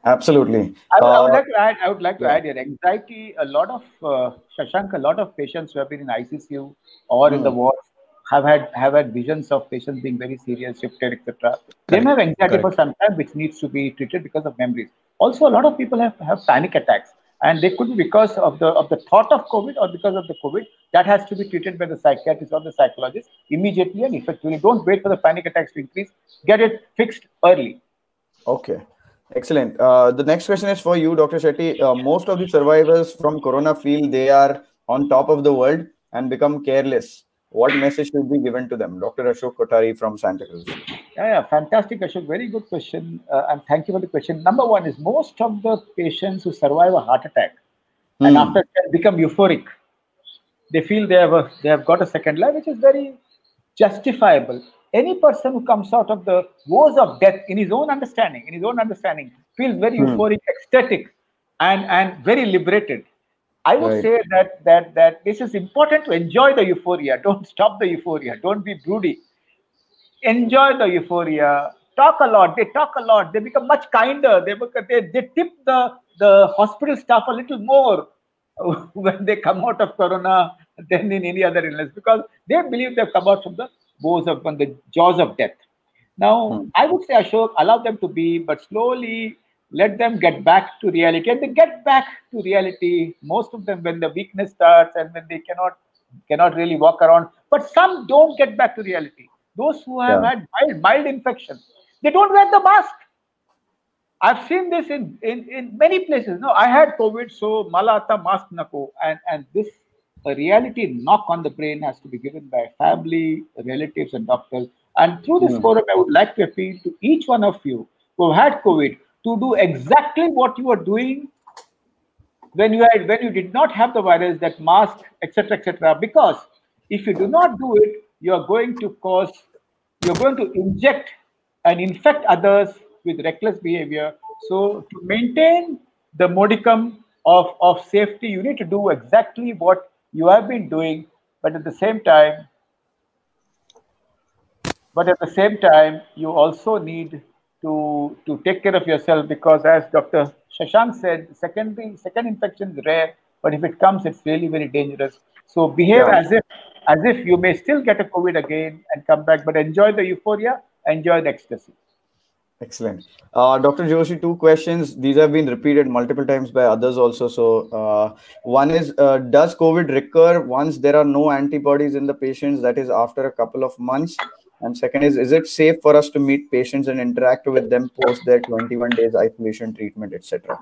Absolutely. I would like to add. I would like to add here. Anxiety. A lot of Shashank. A lot of patients who have been in ICU or in the Hmm. wards have had visions of patients being very serious, shifted, etc. They may have Correct. anxiety for Correct. some time, which needs to be treated because of memories. Also, a lot of people have panic attacks, and they could be because of the thought of COVID or because of the COVID. That has to be treated by the psychiatrist or the psychologist immediately and effectively. Don't wait for the panic attacks to increase. Get it fixed early. Okay. Excellent. The next question is for you, Dr. Shetty. Most of the survivors from Corona feel they are on top of the world and become careless. What message should be given to them? Dr. Ashok Kothari from Santa Cruz. Yeah, fantastic, Ashok. Very good question. And thank you for the question. Number one is most of the patients who survive a heart attack and Hmm. after that become euphoric. They feel they have got a second life, which is very justifiable. Any person who comes out of the woes of death in his own understanding, feels very Hmm. euphoric, ecstatic, and very liberated. I would Right. say that this is important to enjoy the euphoria. Don't stop the euphoria. Don't be broody. Enjoy the euphoria. Talk a lot. They talk a lot. They become much kinder. They tip the hospital staff a little more when they come out of corona than in any other illness because they believe they've come out from the jaws of death. Now, Hmm. I would say, Ashok, allow them to be, but slowly let them get back to reality. And they get back to reality, most of them, when the weakness starts and when they cannot really walk around. But some don't get back to reality. Those who have Yeah. had mild infection, they don't wear the mask. I've seen this in many places. No, I had COVID, so malata mask nako. And this a reality knock on the brain has to be given by family, relatives, and doctors. And through this Hmm. forum, I would like to appeal to each one of you who had COVID to do exactly what you were doing when you did not have the virus, that mask, etc., etc. Because if you do not do it, you're going to inject and infect others with reckless behavior. So to maintain the modicum of safety, you need to do exactly what you have been doing, but at the same time, you also need to take care of yourself because, as Dr. Shashank said, second infection is rare, but if it comes, it's really very dangerous. So behave Yeah. as if you may still get a COVID again and come back, but enjoy the euphoria, enjoy the ecstasy. Excellent. Dr. Joshi, two questions. These have been repeated multiple times by others also. So, one is, does COVID recur once there are no antibodies in the patients, that is, after a couple of months? And second is it safe for us to meet patients and interact with them post their 21 days isolation treatment, etc.?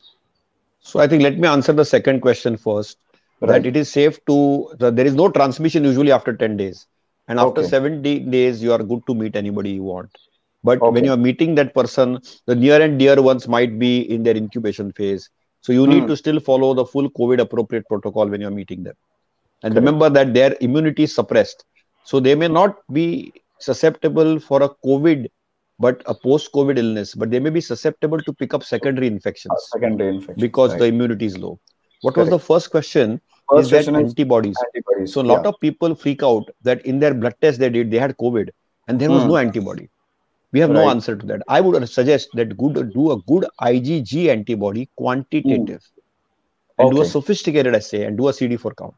So I think let me answer the second question first. That Right. it is safe there is no transmission usually after 10 days. And after Okay. 70 days, you are good to meet anybody you want. But when Okay. you are meeting that person, the near and dear ones might be in their incubation phase. So you need Hmm. to still follow the full COVID appropriate protocol when you are meeting them. And Correct. remember that their immunity is suppressed. So they may not be susceptible for a COVID, but a post-COVID illness, but they may be susceptible to pick up secondary infections Secondary infections. because Right. the immunity is low. What was the Correct. first question? Is First that question is antibodies. antibodies. So a lot Yeah. of people freak out that in their blood test they had COVID and there was Hmm. no antibody. We have no Right. answer to that. I would suggest that do a good IgG antibody Hmm. quantitative and do a Okay. sophisticated assay and do a CD4 count.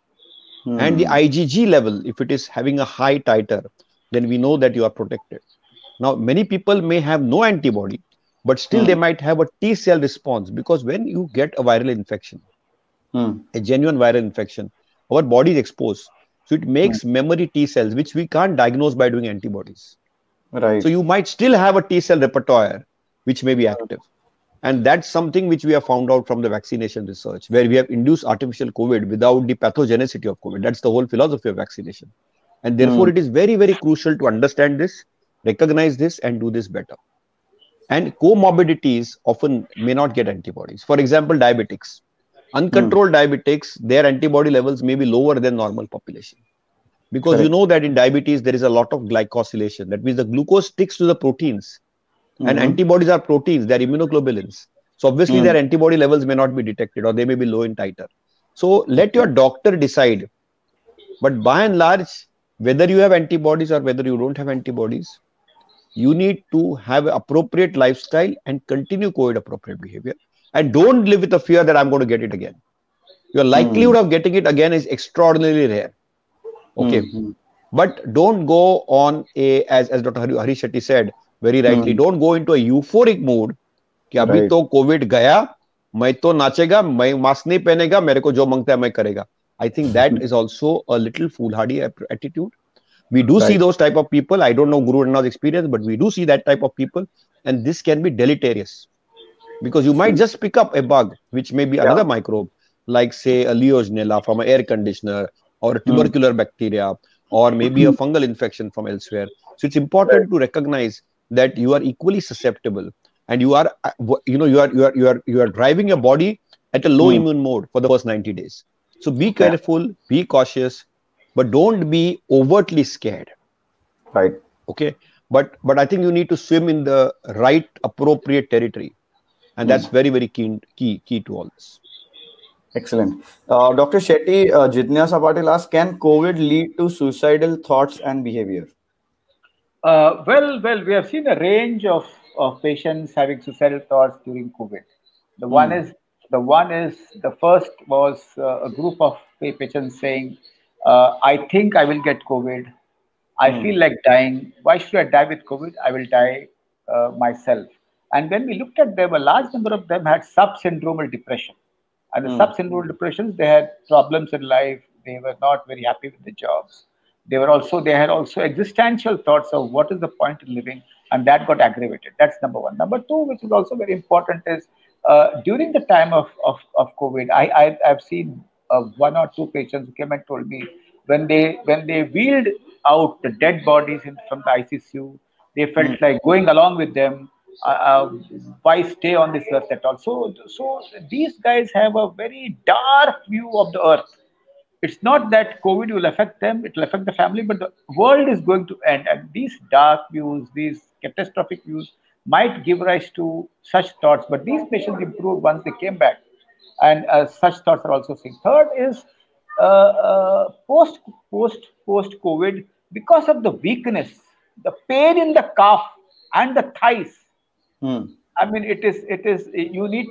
And the Hmm. IgG level, if it is having a high titer, then we know that you are protected. Now, many people may have no antibody, but still they Hmm. might have a T cell response because when you get a viral infection, Hmm. a genuine viral infection, our body is exposed. So it Hmm. makes memory T cells, which we can't diagnose by doing antibodies. So Right. you might still have a T cell repertoire, which may be active. And that's something which we have found out from the vaccination research, where we have induced artificial COVID without the pathogenicity of COVID. That's the whole philosophy of vaccination. And therefore, Hmm. it is very, very crucial to understand this, recognize this, and do this better. And comorbidities often may not get antibodies. For example, diabetics. Hmm. Uncontrolled diabetics, their antibody levels may be lower than normal population. Because you Correct. know that in diabetes, there is a lot of glycosylation. That means the glucose sticks to the proteins. And Mm-hmm. antibodies are proteins, they're immunoglobulins. So obviously Hmm. their antibody levels may not be detected or they may be low in titer. So let your Okay. doctor decide. But by and large, whether you have antibodies or whether you don't have antibodies, you need to have an appropriate lifestyle and continue COVID appropriate behavior. And don't live with the fear that I'm going to get it again. Your likelihood of getting it again is extraordinarily rare. Okay. But don't go on as Dr. Harish Shetty said very rightly, don't go into a euphoric mood कि अभी तो Covid गया, मैं तो नाचेगा, मैं mask नहीं पहनेगा, मेरे को जो मांगता है मैं करेगा. I think that is also a little foolhardy attitude. We do see those type of people. I don't know Guru Rana's experience, but we do see that type of people, and this can be deleterious because you might just pick up a bug, which may be another microbe, like say a Legionella from an air conditioner, or a tubercular bacteria, or maybe a fungal infection from elsewhere. So it's important to recognize that you are equally susceptible, and you are, you are driving your body at a low immune mode for the first 90 days. So be careful, be cautious, but don't be overtly scared. Right. Okay. But I think you need to swim in the right, appropriate territory. And that's very, very key to all this. Excellent. Dr. Shetty, Jitnyasa Patil asks, can COVID lead to suicidal thoughts and behavior? Well, we have seen a range of patients having suicidal thoughts during COVID. The first was a group of patients saying, I think I will get COVID. I feel like dying. Why should I die with COVID? I will die myself. And when we looked at them, a large number of them had subsyndromal depression. And the subsyndromal depressions, they had problems in life. They were not very happy with the jobs. They had also existential thoughts of what is the point in living, and that got aggravated. That's number one. Number two, which is also very important, is during the time of COVID, I've seen one or two patients who came and told me when they wheeled out the dead bodies from the ICU, they felt like going along with them. Why stay on this earth at all? So these guys have a very dark view of the earth. It's not that COVID will affect them, it will affect the family, but the world is going to end. And these dark views, these catastrophic views might give rise to such thoughts. But these patients improved once they came back. And such thoughts are also seen. Third is post-COVID, because of the weakness, the pain in the calf and the thighs. I mean, you need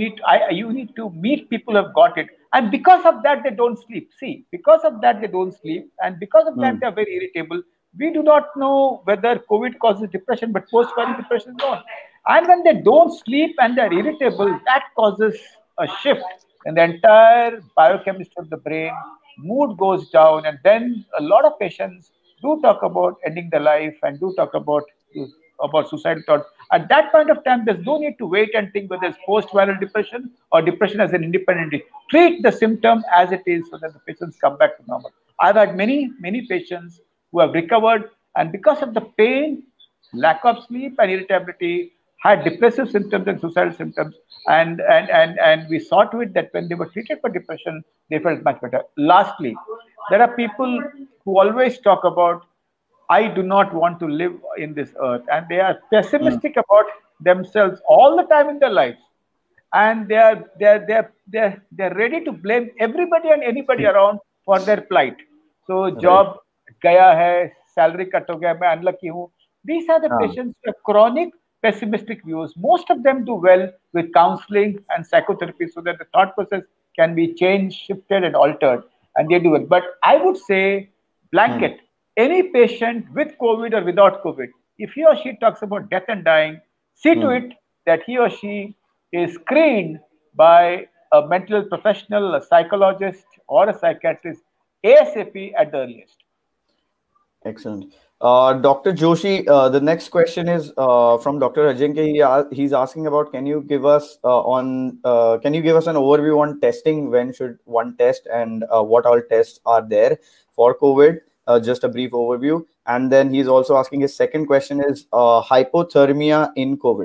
to meet people who have got it. And because of that, they don't sleep. See, because of that, they don't sleep. And because of that, they're very irritable. We do not know whether COVID causes depression, but post-COVID depression don't. And when they don't sleep and they're irritable, that causes a shift in the entire biochemistry of the brain. Mood goes down. And then a lot of patients do talk about ending their life and do talk about suicidal thoughts. At that point of time, there's no need to wait and think whether it's post-viral depression or depression as an independent. Treat the symptom as it is so that the patients come back to normal. I've had many patients who have recovered, and because of the pain, lack of sleep, and irritability, had depressive symptoms and suicidal symptoms. And we saw to it that when they were treated for depression, they felt much better. Lastly, there are people who always talk about, I do not want to live in this earth, and they are pessimistic about themselves all the time in their lives, and they're ready to blame everybody and anybody around for their plight. So job gaya hai, salary cut ho gaya, main unlucky hu. These are the patients who have chronic pessimistic views. Most of them do well with counseling and psychotherapy, so that the thought process can be changed, shifted, and altered, and they do it. But I would say, blanket. Any patient with COVID or without COVID, if he or she talks about death and dying, see to it that he or she is screened by a mental health professional, a psychologist, or a psychiatrist ASAP at the earliest. Excellent. Dr. Joshi, the next question is from Dr. Ajinkya. He's asking about, can you give us an overview on testing? When should one test, and what all tests are there for COVID? Just a brief overview. And then he's also asking, his second question is hypothermia in COVID.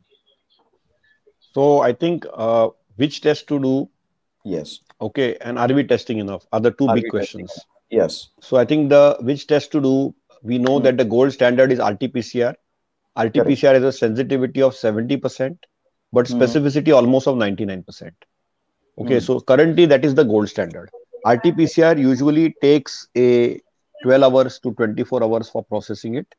So I think which test to do? Yes. Okay. And are we testing enough? Are the two big questions. Yes. So I think which test to do, we know that the gold standard is RT-PCR. RT-PCR has a sensitivity of 70%, but specificity almost of 99%. Okay. So currently that is the gold standard. RT-PCR usually takes a 12 hours to 24 hours for processing it.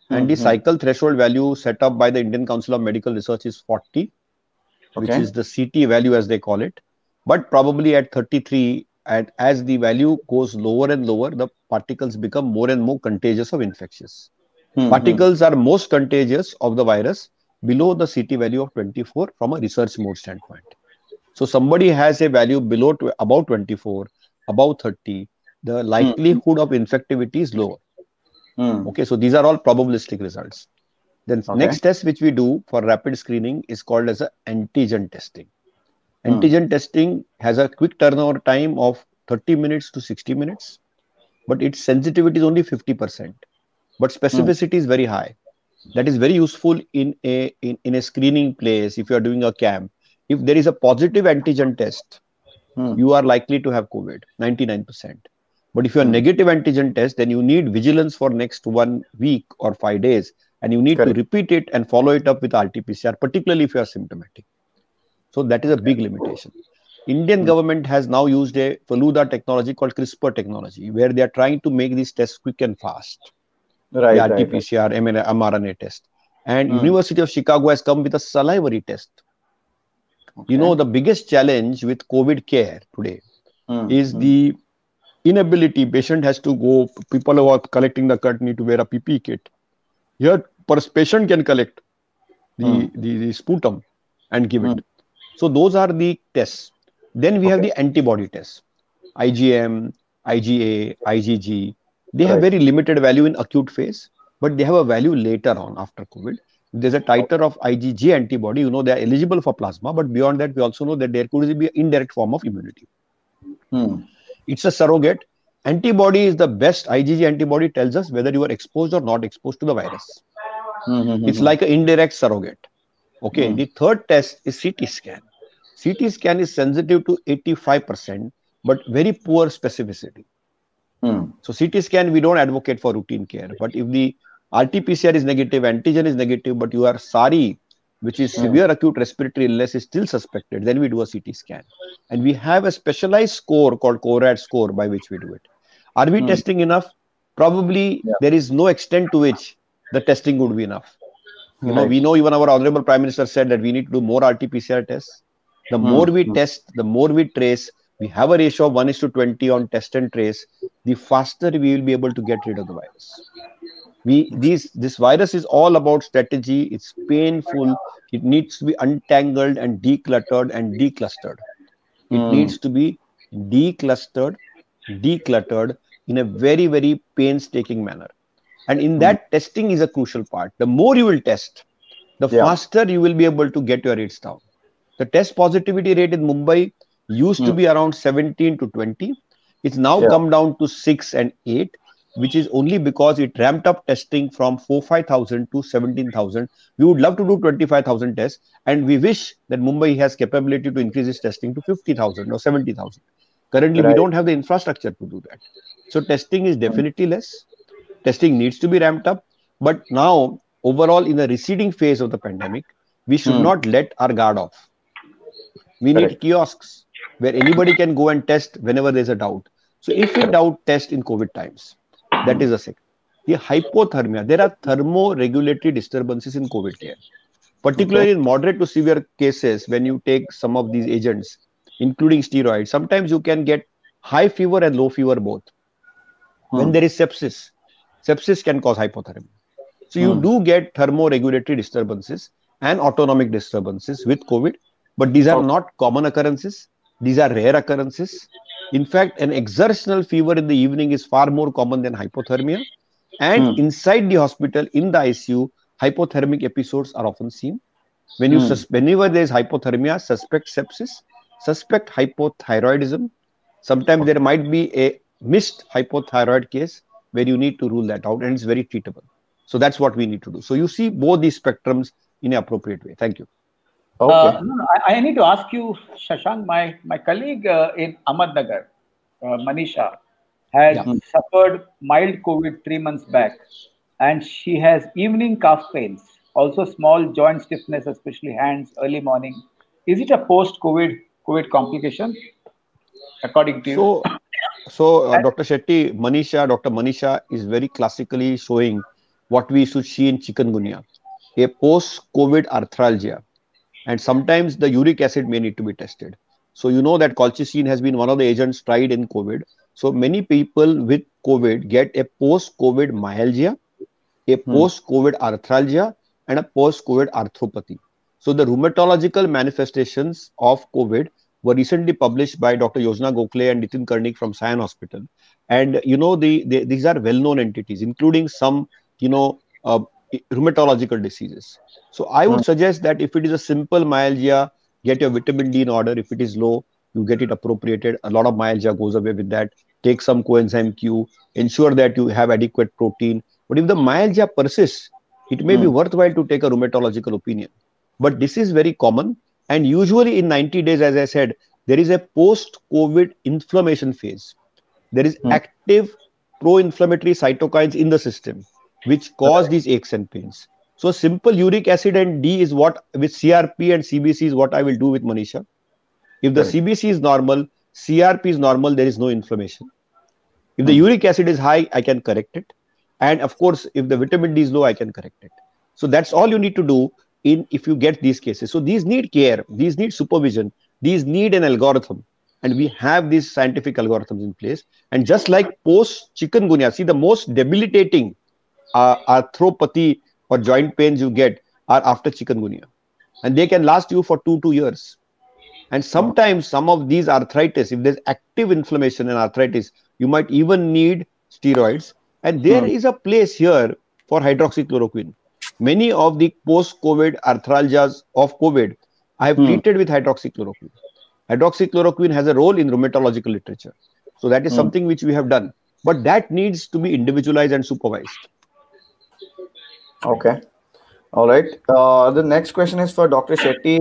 And the cycle threshold value set up by the Indian Council of Medical Research is 40, which is the CT value as they call it. But probably at 33, and as the value goes lower and lower, the particles become more and more contagious of infectious. Particles are most contagious of the virus below the CT value of 24 from a research mode standpoint. So somebody has a value below about 24, about 30, the likelihood of infectivity is lower. Okay, so these are all probabilistic results. Then next test which we do for rapid screening is called as a antigen testing. Antigen testing has a quick turnover time of 30 minutes to 60 minutes, but its sensitivity is only 50%, but specificity is very high. That is very useful in a screening place. If you are doing a camp, if there is a positive antigen test, you are likely to have COVID, 99%. But if you are negative antigen test, then you need vigilance for next 1 week or 5 days, and you need to repeat it and follow it up with RT-PCR, particularly if you are symptomatic. So that is a big limitation. Indian government has now used a Faluda technology called CRISPR technology, where they are trying to make these tests quick and fast. The RT-PCR, mRNA test. And University of Chicago has come with a salivary test. You know, the biggest challenge with COVID care today is the inability. Patient has to go, people who are collecting the cut need to wear a PPE kit. Here, patient can collect the sputum and give it. So those are the tests. Then we have the antibody tests. IgM, IgA, IgG. They have very limited value in acute phase, but they have a value later on after COVID. There's a titer of IgG antibody. You know, they are eligible for plasma, but beyond that, we also know that there could be an indirect form of immunity. It's a surrogate. Antibody is the best. IgG antibody tells us whether you are exposed or not exposed to the virus. It's like an indirect surrogate. Okay. The third test is CT scan. CT scan is sensitive to 85%, but very poor specificity. So CT scan, we don't advocate for routine care. But if the RT-PCR is negative, antigen is negative, but you are SARI, which is severe acute respiratory illness, is still suspected, then we do a CT scan. And we have a specialized score called CORAD score by which we do it. Are we testing enough? Probably there is no extent to which the testing would be enough. You know, we know even our Honorable Prime Minister said that we need to do more RT-PCR tests. The more we test, the more we trace. We have a ratio of 1:20 on test and trace. The faster we will be able to get rid of the virus. This virus is all about strategy. It's painful. It needs to be untangled and decluttered and declustered. It needs to be declustered, decluttered in a very, very painstaking manner. And in that, testing is a crucial part. The more you will test, the faster you will be able to get your rates down. The test positivity rate in Mumbai used to be around 17 to 20. It's now come down to 6 and 8, which is only because it ramped up testing from 4,000-5,000 to 17,000. We would love to do 25,000 tests, and we wish that Mumbai has capability to increase its testing to 50,000 or 70,000. Currently, we don't have the infrastructure to do that. So testing is definitely less. Testing needs to be ramped up. But now, overall, in the receding phase of the pandemic, we should not let our guard off. We need kiosks where anybody can go and test whenever there's a doubt. So if in doubt, test in COVID times. That is a second. The hypothermia. There are thermoregulatory disturbances in COVID care. Particularly in moderate to severe cases, when you take some of these agents, including steroids, sometimes you can get high fever and low fever both. When there is sepsis, sepsis can cause hypothermia. So you do get thermoregulatory disturbances and autonomic disturbances with COVID, but these are not common occurrences. These are rare occurrences. In fact, an exertional fever in the evening is far more common than hypothermia. And inside the hospital, in the ICU, hypothermic episodes are often seen. When you whenever there is hypothermia, suspect sepsis, suspect hypothyroidism. Sometimes there might be a missed hypothyroid case where you need to rule that out, and it's very treatable. So that's what we need to do. So you see both these spectrums in an appropriate way. Thank you. I need to ask you, Shashank, my colleague in Ahmednagar, Manisha, has suffered mild COVID 3 months back, and she has evening calf pains, also small joint stiffness, especially hands, early morning. Is it a post-COVID complication, according to you? So Dr. Shetty, Dr. Manisha is very classically showing what we should see in chikungunya, a post-COVID arthralgia. And sometimes the uric acid may need to be tested. So you know that colchicine has been one of the agents tried in COVID. So many people with COVID get a post-COVID myalgia, a post-COVID arthralgia, and a post-COVID arthropathy. So the rheumatological manifestations of COVID were recently published by Dr. Yojana Gokhale and Nitin Karnik from Sion Hospital. And you know, these are well-known entities, including some, rheumatological diseases. So I would suggest that if it is a simple myalgia, get your vitamin D in order. If it is low, you get it appropriated. A lot of myalgia goes away with that. Take some coenzyme Q. Ensure that you have adequate protein. But if the myalgia persists, it may be worthwhile to take a rheumatological opinion. But this is very common. And usually in 90 days, as I said, there is a post-COVID inflammation phase. There is active pro-inflammatory cytokines in the system, which cause these aches and pains. So simple uric acid and D is what, with CRP and CBC is what I will do with Manisha. If the CBC is normal, CRP is normal, there is no inflammation. If the uric acid is high, I can correct it. And of course, if the vitamin D is low, I can correct it. So that's all you need to do if you get these cases. So these need care, these need supervision, these need an algorithm. And we have these scientific algorithms in place. And just like post-chikungunya, see, the most debilitating arthropathy or joint pains you get are after chikungunya. And they can last you for 2 years. And sometimes some of these arthritis, if there's active inflammation and arthritis, you might even need steroids. And there is a place here for hydroxychloroquine. Many of the post-COVID arthralgias of COVID, I have treated with hydroxychloroquine. Hydroxychloroquine has a role in rheumatological literature. So that is something which we have done. But that needs to be individualized and supervised. Okay. All right. The next question is for Dr. Shetty.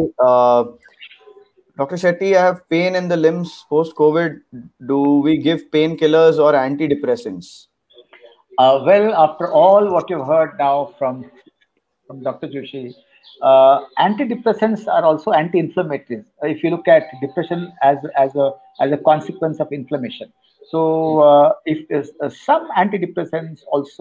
Dr. Shetty, I have pain in the limbs post-COVID. Do we give painkillers or antidepressants? Well, after all what you've heard now from Dr. Joshi, antidepressants are also anti-inflammatories. If you look at depression as a consequence of inflammation, so if some antidepressants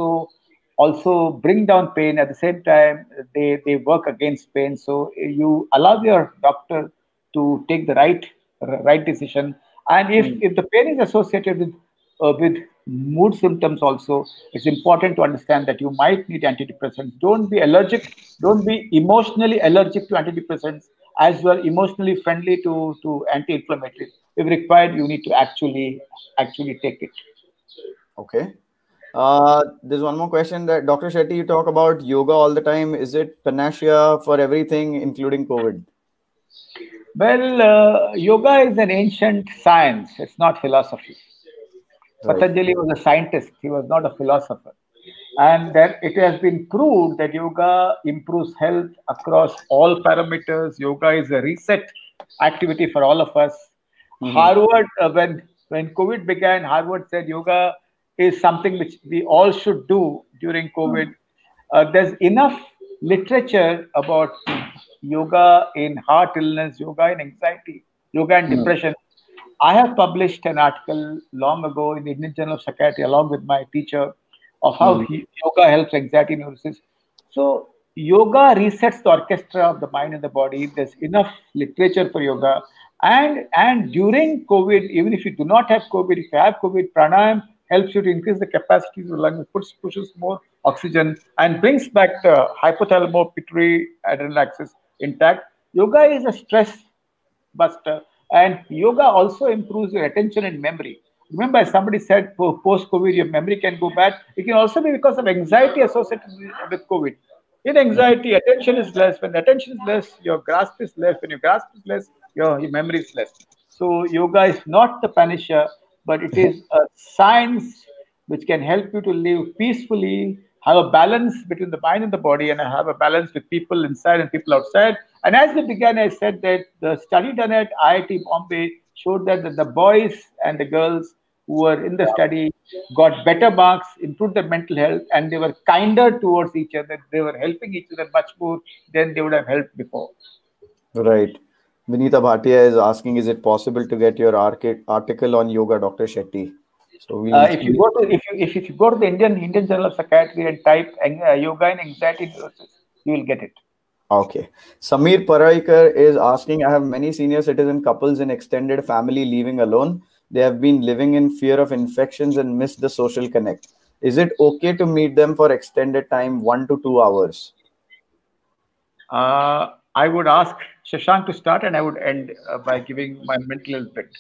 also bring down pain, at the same time they work against pain. So you allow your doctor to take the right decision. And if the pain is associated with mood symptoms also, it's important to understand that you might need antidepressants. Don't be allergic, don't be emotionally allergic to antidepressants as you are emotionally friendly to anti-inflammatories. If required, you need to actually take it. Okay. There's one more question that Dr. Shetty, you talk about yoga all the time. Is it panacea for everything, including COVID? Well, yoga is an ancient science. It's not philosophy. Right. Patanjali was a scientist. He was not a philosopher. And that it has been proved that yoga improves health across all parameters. Yoga is a reset activity for all of us. Harvard, when COVID began, Harvard said yoga is something which we all should do during COVID. There's enough literature about yoga in heart illness, yoga in anxiety, yoga in depression. I have published an article long ago in the Indian Journal of Psychiatry along with my teacher of how yoga helps anxiety neurosis. So yoga resets the orchestra of the mind and the body. There's enough literature for yoga. And during COVID, even if you do not have COVID, if you have COVID, pranayam helps you to increase the capacity of the lung, pushes more oxygen and brings back the hypothalamo pituitary adrenal axis intact. Yoga is a stress buster, and yoga also improves your attention and memory. Remember, as somebody said, post-COVID, your memory can go bad. It can also be because of anxiety associated with COVID. In anxiety, attention is less. When the attention is less, your grasp is less. When your grasp is less, your memory is less. So yoga is not the panacea, but it is a science which can help you to live peacefully, have a balance between the mind and the body, and have a balance with people inside and people outside. And as we began, I said that the study done at IIT Bombay showed that the boys and the girls who were in the study got better marks, improved their mental health, and they were kinder towards each other. They were helping each other much more than they would have helped before. Right. Vinita Bhatia is asking, is it possible to get your article on yoga, Dr. Shetty? So we'll If you go to if you go to the Indian Journal of Psychiatry and type yoga and anxiety neurosis, you will get it. Okay. Samir Paraikar is asking, I have many senior citizen couples in extended family living alone. They have been living in fear of infections and miss the social connect. Is it okay to meet them for extended time, 1 to 2 hours? I would ask Shashank to start, and I would end by giving my mental health bit.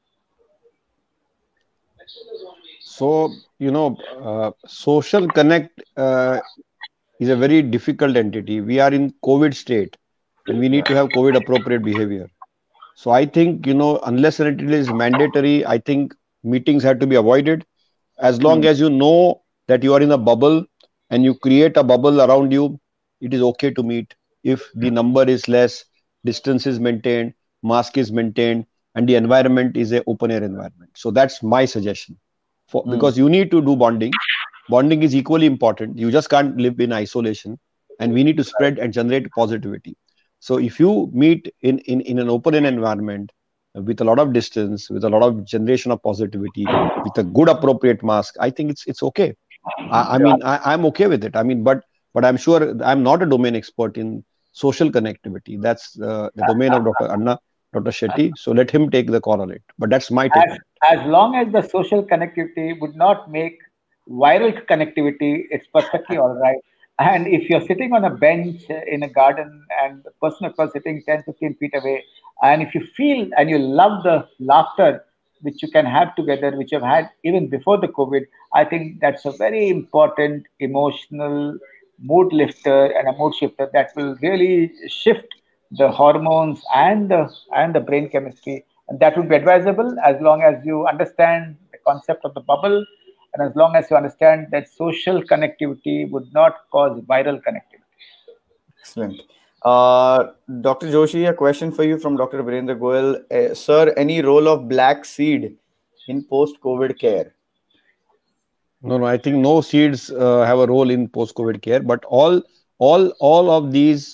So, social connect is a very difficult entity. We are in COVID state and we need to have COVID appropriate behavior. So I think, unless and until it is mandatory, I think meetings have to be avoided. As long as you know that you are in a bubble and you create a bubble around you, it is okay to meet. If the number is less, distance is maintained, mask is maintained, and the environment is a open air environment. So that's my suggestion. Because you need to do bonding. Bonding is equally important. You just can't live in isolation, and we need to spread and generate positivity. So if you meet in an open air environment with a lot of distance, with a lot of generation of positivity, with a good appropriate mask, I think it's okay. I'm okay with it. But I'm sure I'm not a domain expert in social connectivity. That's the domain of Dr. Anna, Dr. Shetty. So let him take the call on it. But that's my take on it. As long as the social connectivity would not make viral connectivity, it's perfectly all right. And if you're sitting on a bench in a garden and the person across sitting 10, 15 feet away, and if you feel and you love the laughter which you can have together, which you've had even before the COVID, I think that's a very important emotional mood lifter and a mood shifter that will really shift the hormones and the brain chemistry. And that would be advisable as long as you understand the concept of the bubble and as long as you understand that social connectivity would not cause viral connectivity. Excellent. Dr. Joshi, a question for you from Dr. Virendra Goyal. Sir, any role of black seed in post-COVID care? No, I think no seeds have a role in post-COVID care, but all of these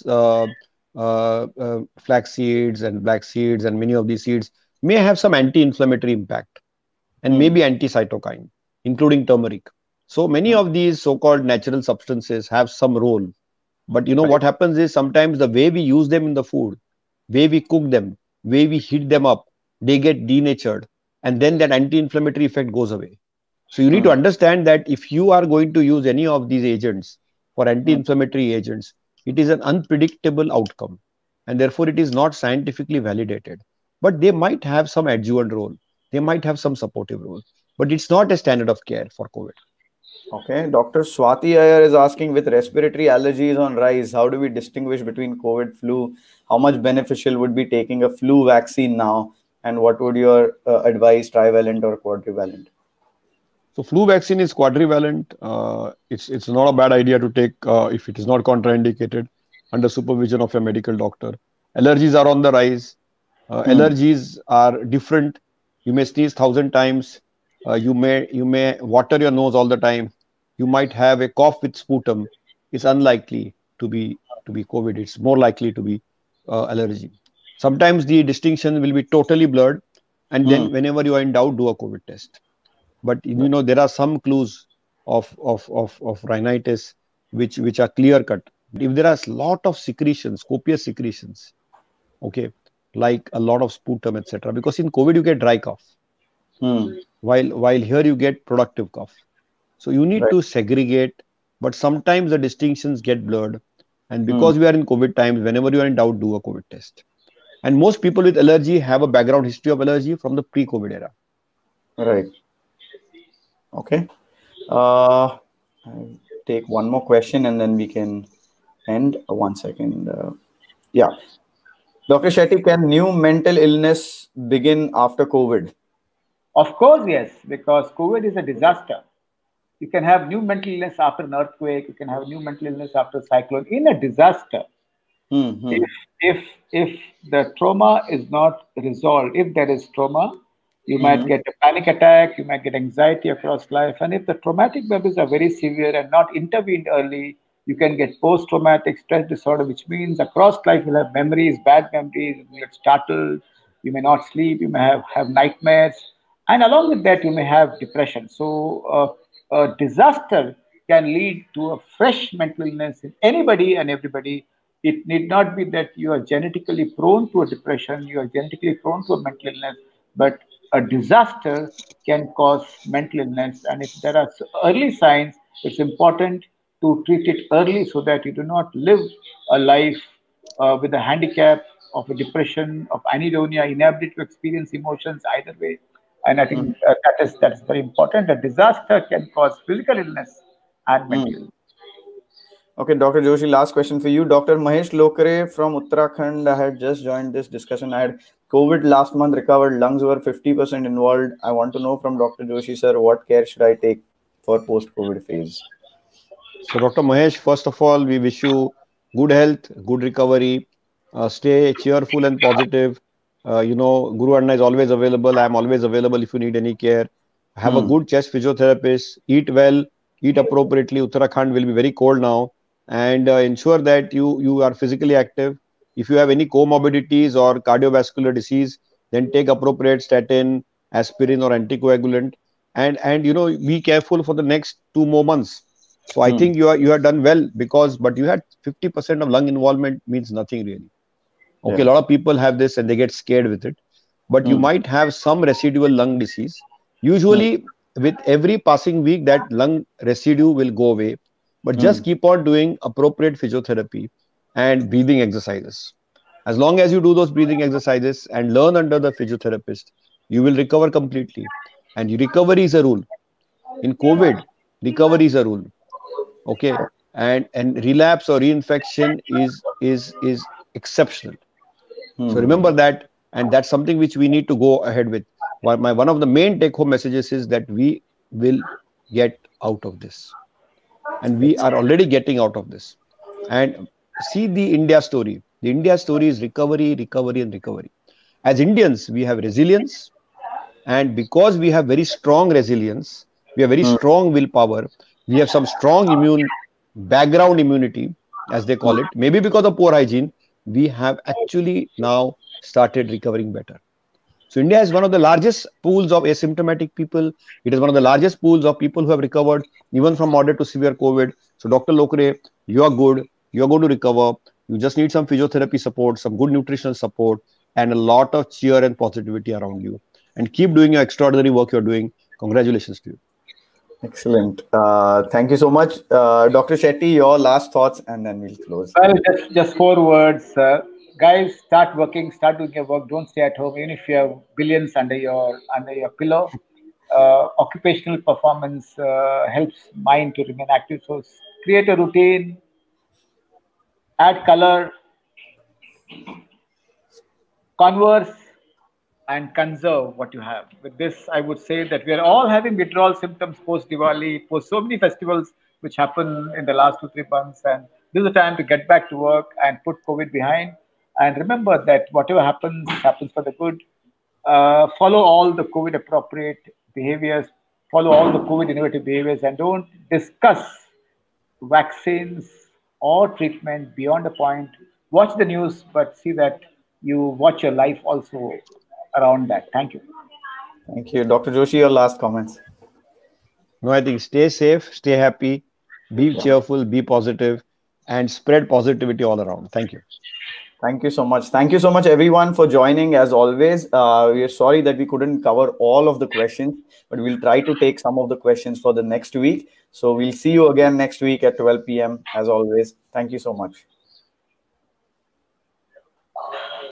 flax seeds and black seeds and many of these seeds may have some anti-inflammatory impact and maybe anti-cytokine, including turmeric. So many of these so-called natural substances have some role. But what happens is sometimes the way we use them in the food, way we cook them, way we heat them up, they get denatured, and then that anti-inflammatory effect goes away. So you need to understand that if you are going to use any of these agents for anti-inflammatory agents, it is an unpredictable outcome, and therefore it is not scientifically validated. But they might have some adjuvant role, they might have some supportive role, but it's not a standard of care for COVID. Okay, Dr. Swati Iyer is asking, with respiratory allergies on rise, how do we distinguish between COVID, flu? How much beneficial would be taking a flu vaccine now? And what would your advise, trivalent or quadrivalent? So flu vaccine is quadrivalent. It's not a bad idea to take if it is not contraindicated under supervision of a medical doctor. Allergies are on the rise. Allergies are different. You may sneeze 1,000 times. You may water your nose all the time. You might have a cough with sputum. It's unlikely to be COVID. It's more likely to be allergy. Sometimes the distinction will be totally blurred, and then whenever you are in doubt, do a COVID test. But there are some clues of rhinitis which are clear cut. If there are a lot of secretions, copious secretions, okay, like a lot of sputum, etc. Because in COVID you get dry cough, while here you get productive cough. So you need to segregate, but sometimes the distinctions get blurred. And because we are in COVID times, whenever you are in doubt, do a COVID test. And most people with allergy have a background history of allergy from the pre-COVID era. Right. Okay. I'll take one more question and then we can end. 1 second. Yeah. Dr. Shetty, can new mental illness begin after COVID? Of course, yes, because COVID is a disaster. You can have new mental illness after an earthquake. You can have new mental illness after a cyclone. In a disaster, if the trauma is not resolved, if there is trauma, you might get a panic attack, you might get anxiety across life. And if the traumatic memories are very severe and not intervened early, you can get post-traumatic stress disorder, which means across life you'll have memories, bad memories, you'll get startled, you may not sleep, you may have nightmares. And along with that, you may have depression. So a disaster can lead to a fresh mental illness in anybody and everybody. It need not be that you are genetically prone to a depression, you are genetically prone to a mental illness, but a disaster can cause mental illness. And if there are early signs, it's important to treat it early so that you do not live a life with a handicap of a depression, of anhedonia, inability to experience emotions either way. And I think that is very important. A disaster can cause physical illness and mental illness. Okay, Dr. Joshi, last question for you. Dr. Mahesh Lokare from Uttarakhand had just joined this discussion. I had COVID last month, recovered, lungs were 50% involved. I want to know from Dr. Joshi, sir, what care should I take for post-COVID phase? So, Dr. Mahesh, first of all, we wish you good health, good recovery. Stay cheerful and positive. Guru Anna is always available. I am always available if you need any care. Have a good chest physiotherapist. Eat well, eat appropriately. Uttarakhand will be very cold now. And ensure that you are physically active. If you have any comorbidities or cardiovascular disease, then take appropriate statin, aspirin, or anticoagulant. And be careful for the next 2 more months. So I think you have done well but you had 50% of lung involvement means nothing really. Okay, a lot of people have this and they get scared with it, but you might have some residual lung disease. Usually with every passing week that lung residue will go away, but just keep on doing appropriate physiotherapy and breathing exercises. As long as you do those breathing exercises and learn under the physiotherapist, you will recover completely. And recovery is a rule. In COVID, recovery is a rule. Okay, and relapse or reinfection is exceptional. So remember that, and that's something which we need to go ahead with. One of the main take-home messages is that we will get out of this, and we are already getting out of this. And see the India story. The India story is recovery, recovery, and recovery. As Indians, we have resilience, and because we have very strong resilience, we have very strong willpower. We have some strong background immunity, as they call it. Maybe because of poor hygiene, we have actually now started recovering better. So India is one of the largest pools of asymptomatic people. It is one of the largest pools of people who have recovered even from moderate to severe COVID. So Dr. Lokare, you are good. You are going to recover. You just need some physiotherapy support, some good nutritional support, and a lot of cheer and positivity around you. And keep doing your extraordinary work you're doing. Congratulations to you. Excellent. Thank you so much. Dr. Shetty, your last thoughts, and then we'll close. Well, just 4 words. Guys, start working, start doing your work. Don't stay at home, even if you have billions under your pillow. Occupational performance helps mind to remain active. So create a routine, add color, converse, and conserve what you have. With this, I would say that we are all having withdrawal symptoms post-Diwali, post so many festivals which happen in the last 2-3 months. And this is the time to get back to work and put COVID behind. And remember that whatever happens for the good. Follow all the COVID appropriate behaviors, follow all the COVID innovative behaviors, and don't discuss vaccines or treatment beyond a point. Watch the news, but see that you watch your life also around that. Thank you. Thank you. Dr. Joshi, your last comments. No, I think stay safe, stay happy, be cheerful, be positive, and spread positivity all around. Thank you. Thank you so much. Thank you so much, everyone, for joining. As always, we are sorry that we couldn't cover all of the questions, but we'll try to take some of the questions for the next week. So we'll see you again next week at 12 p.m. as always. Thank you so much.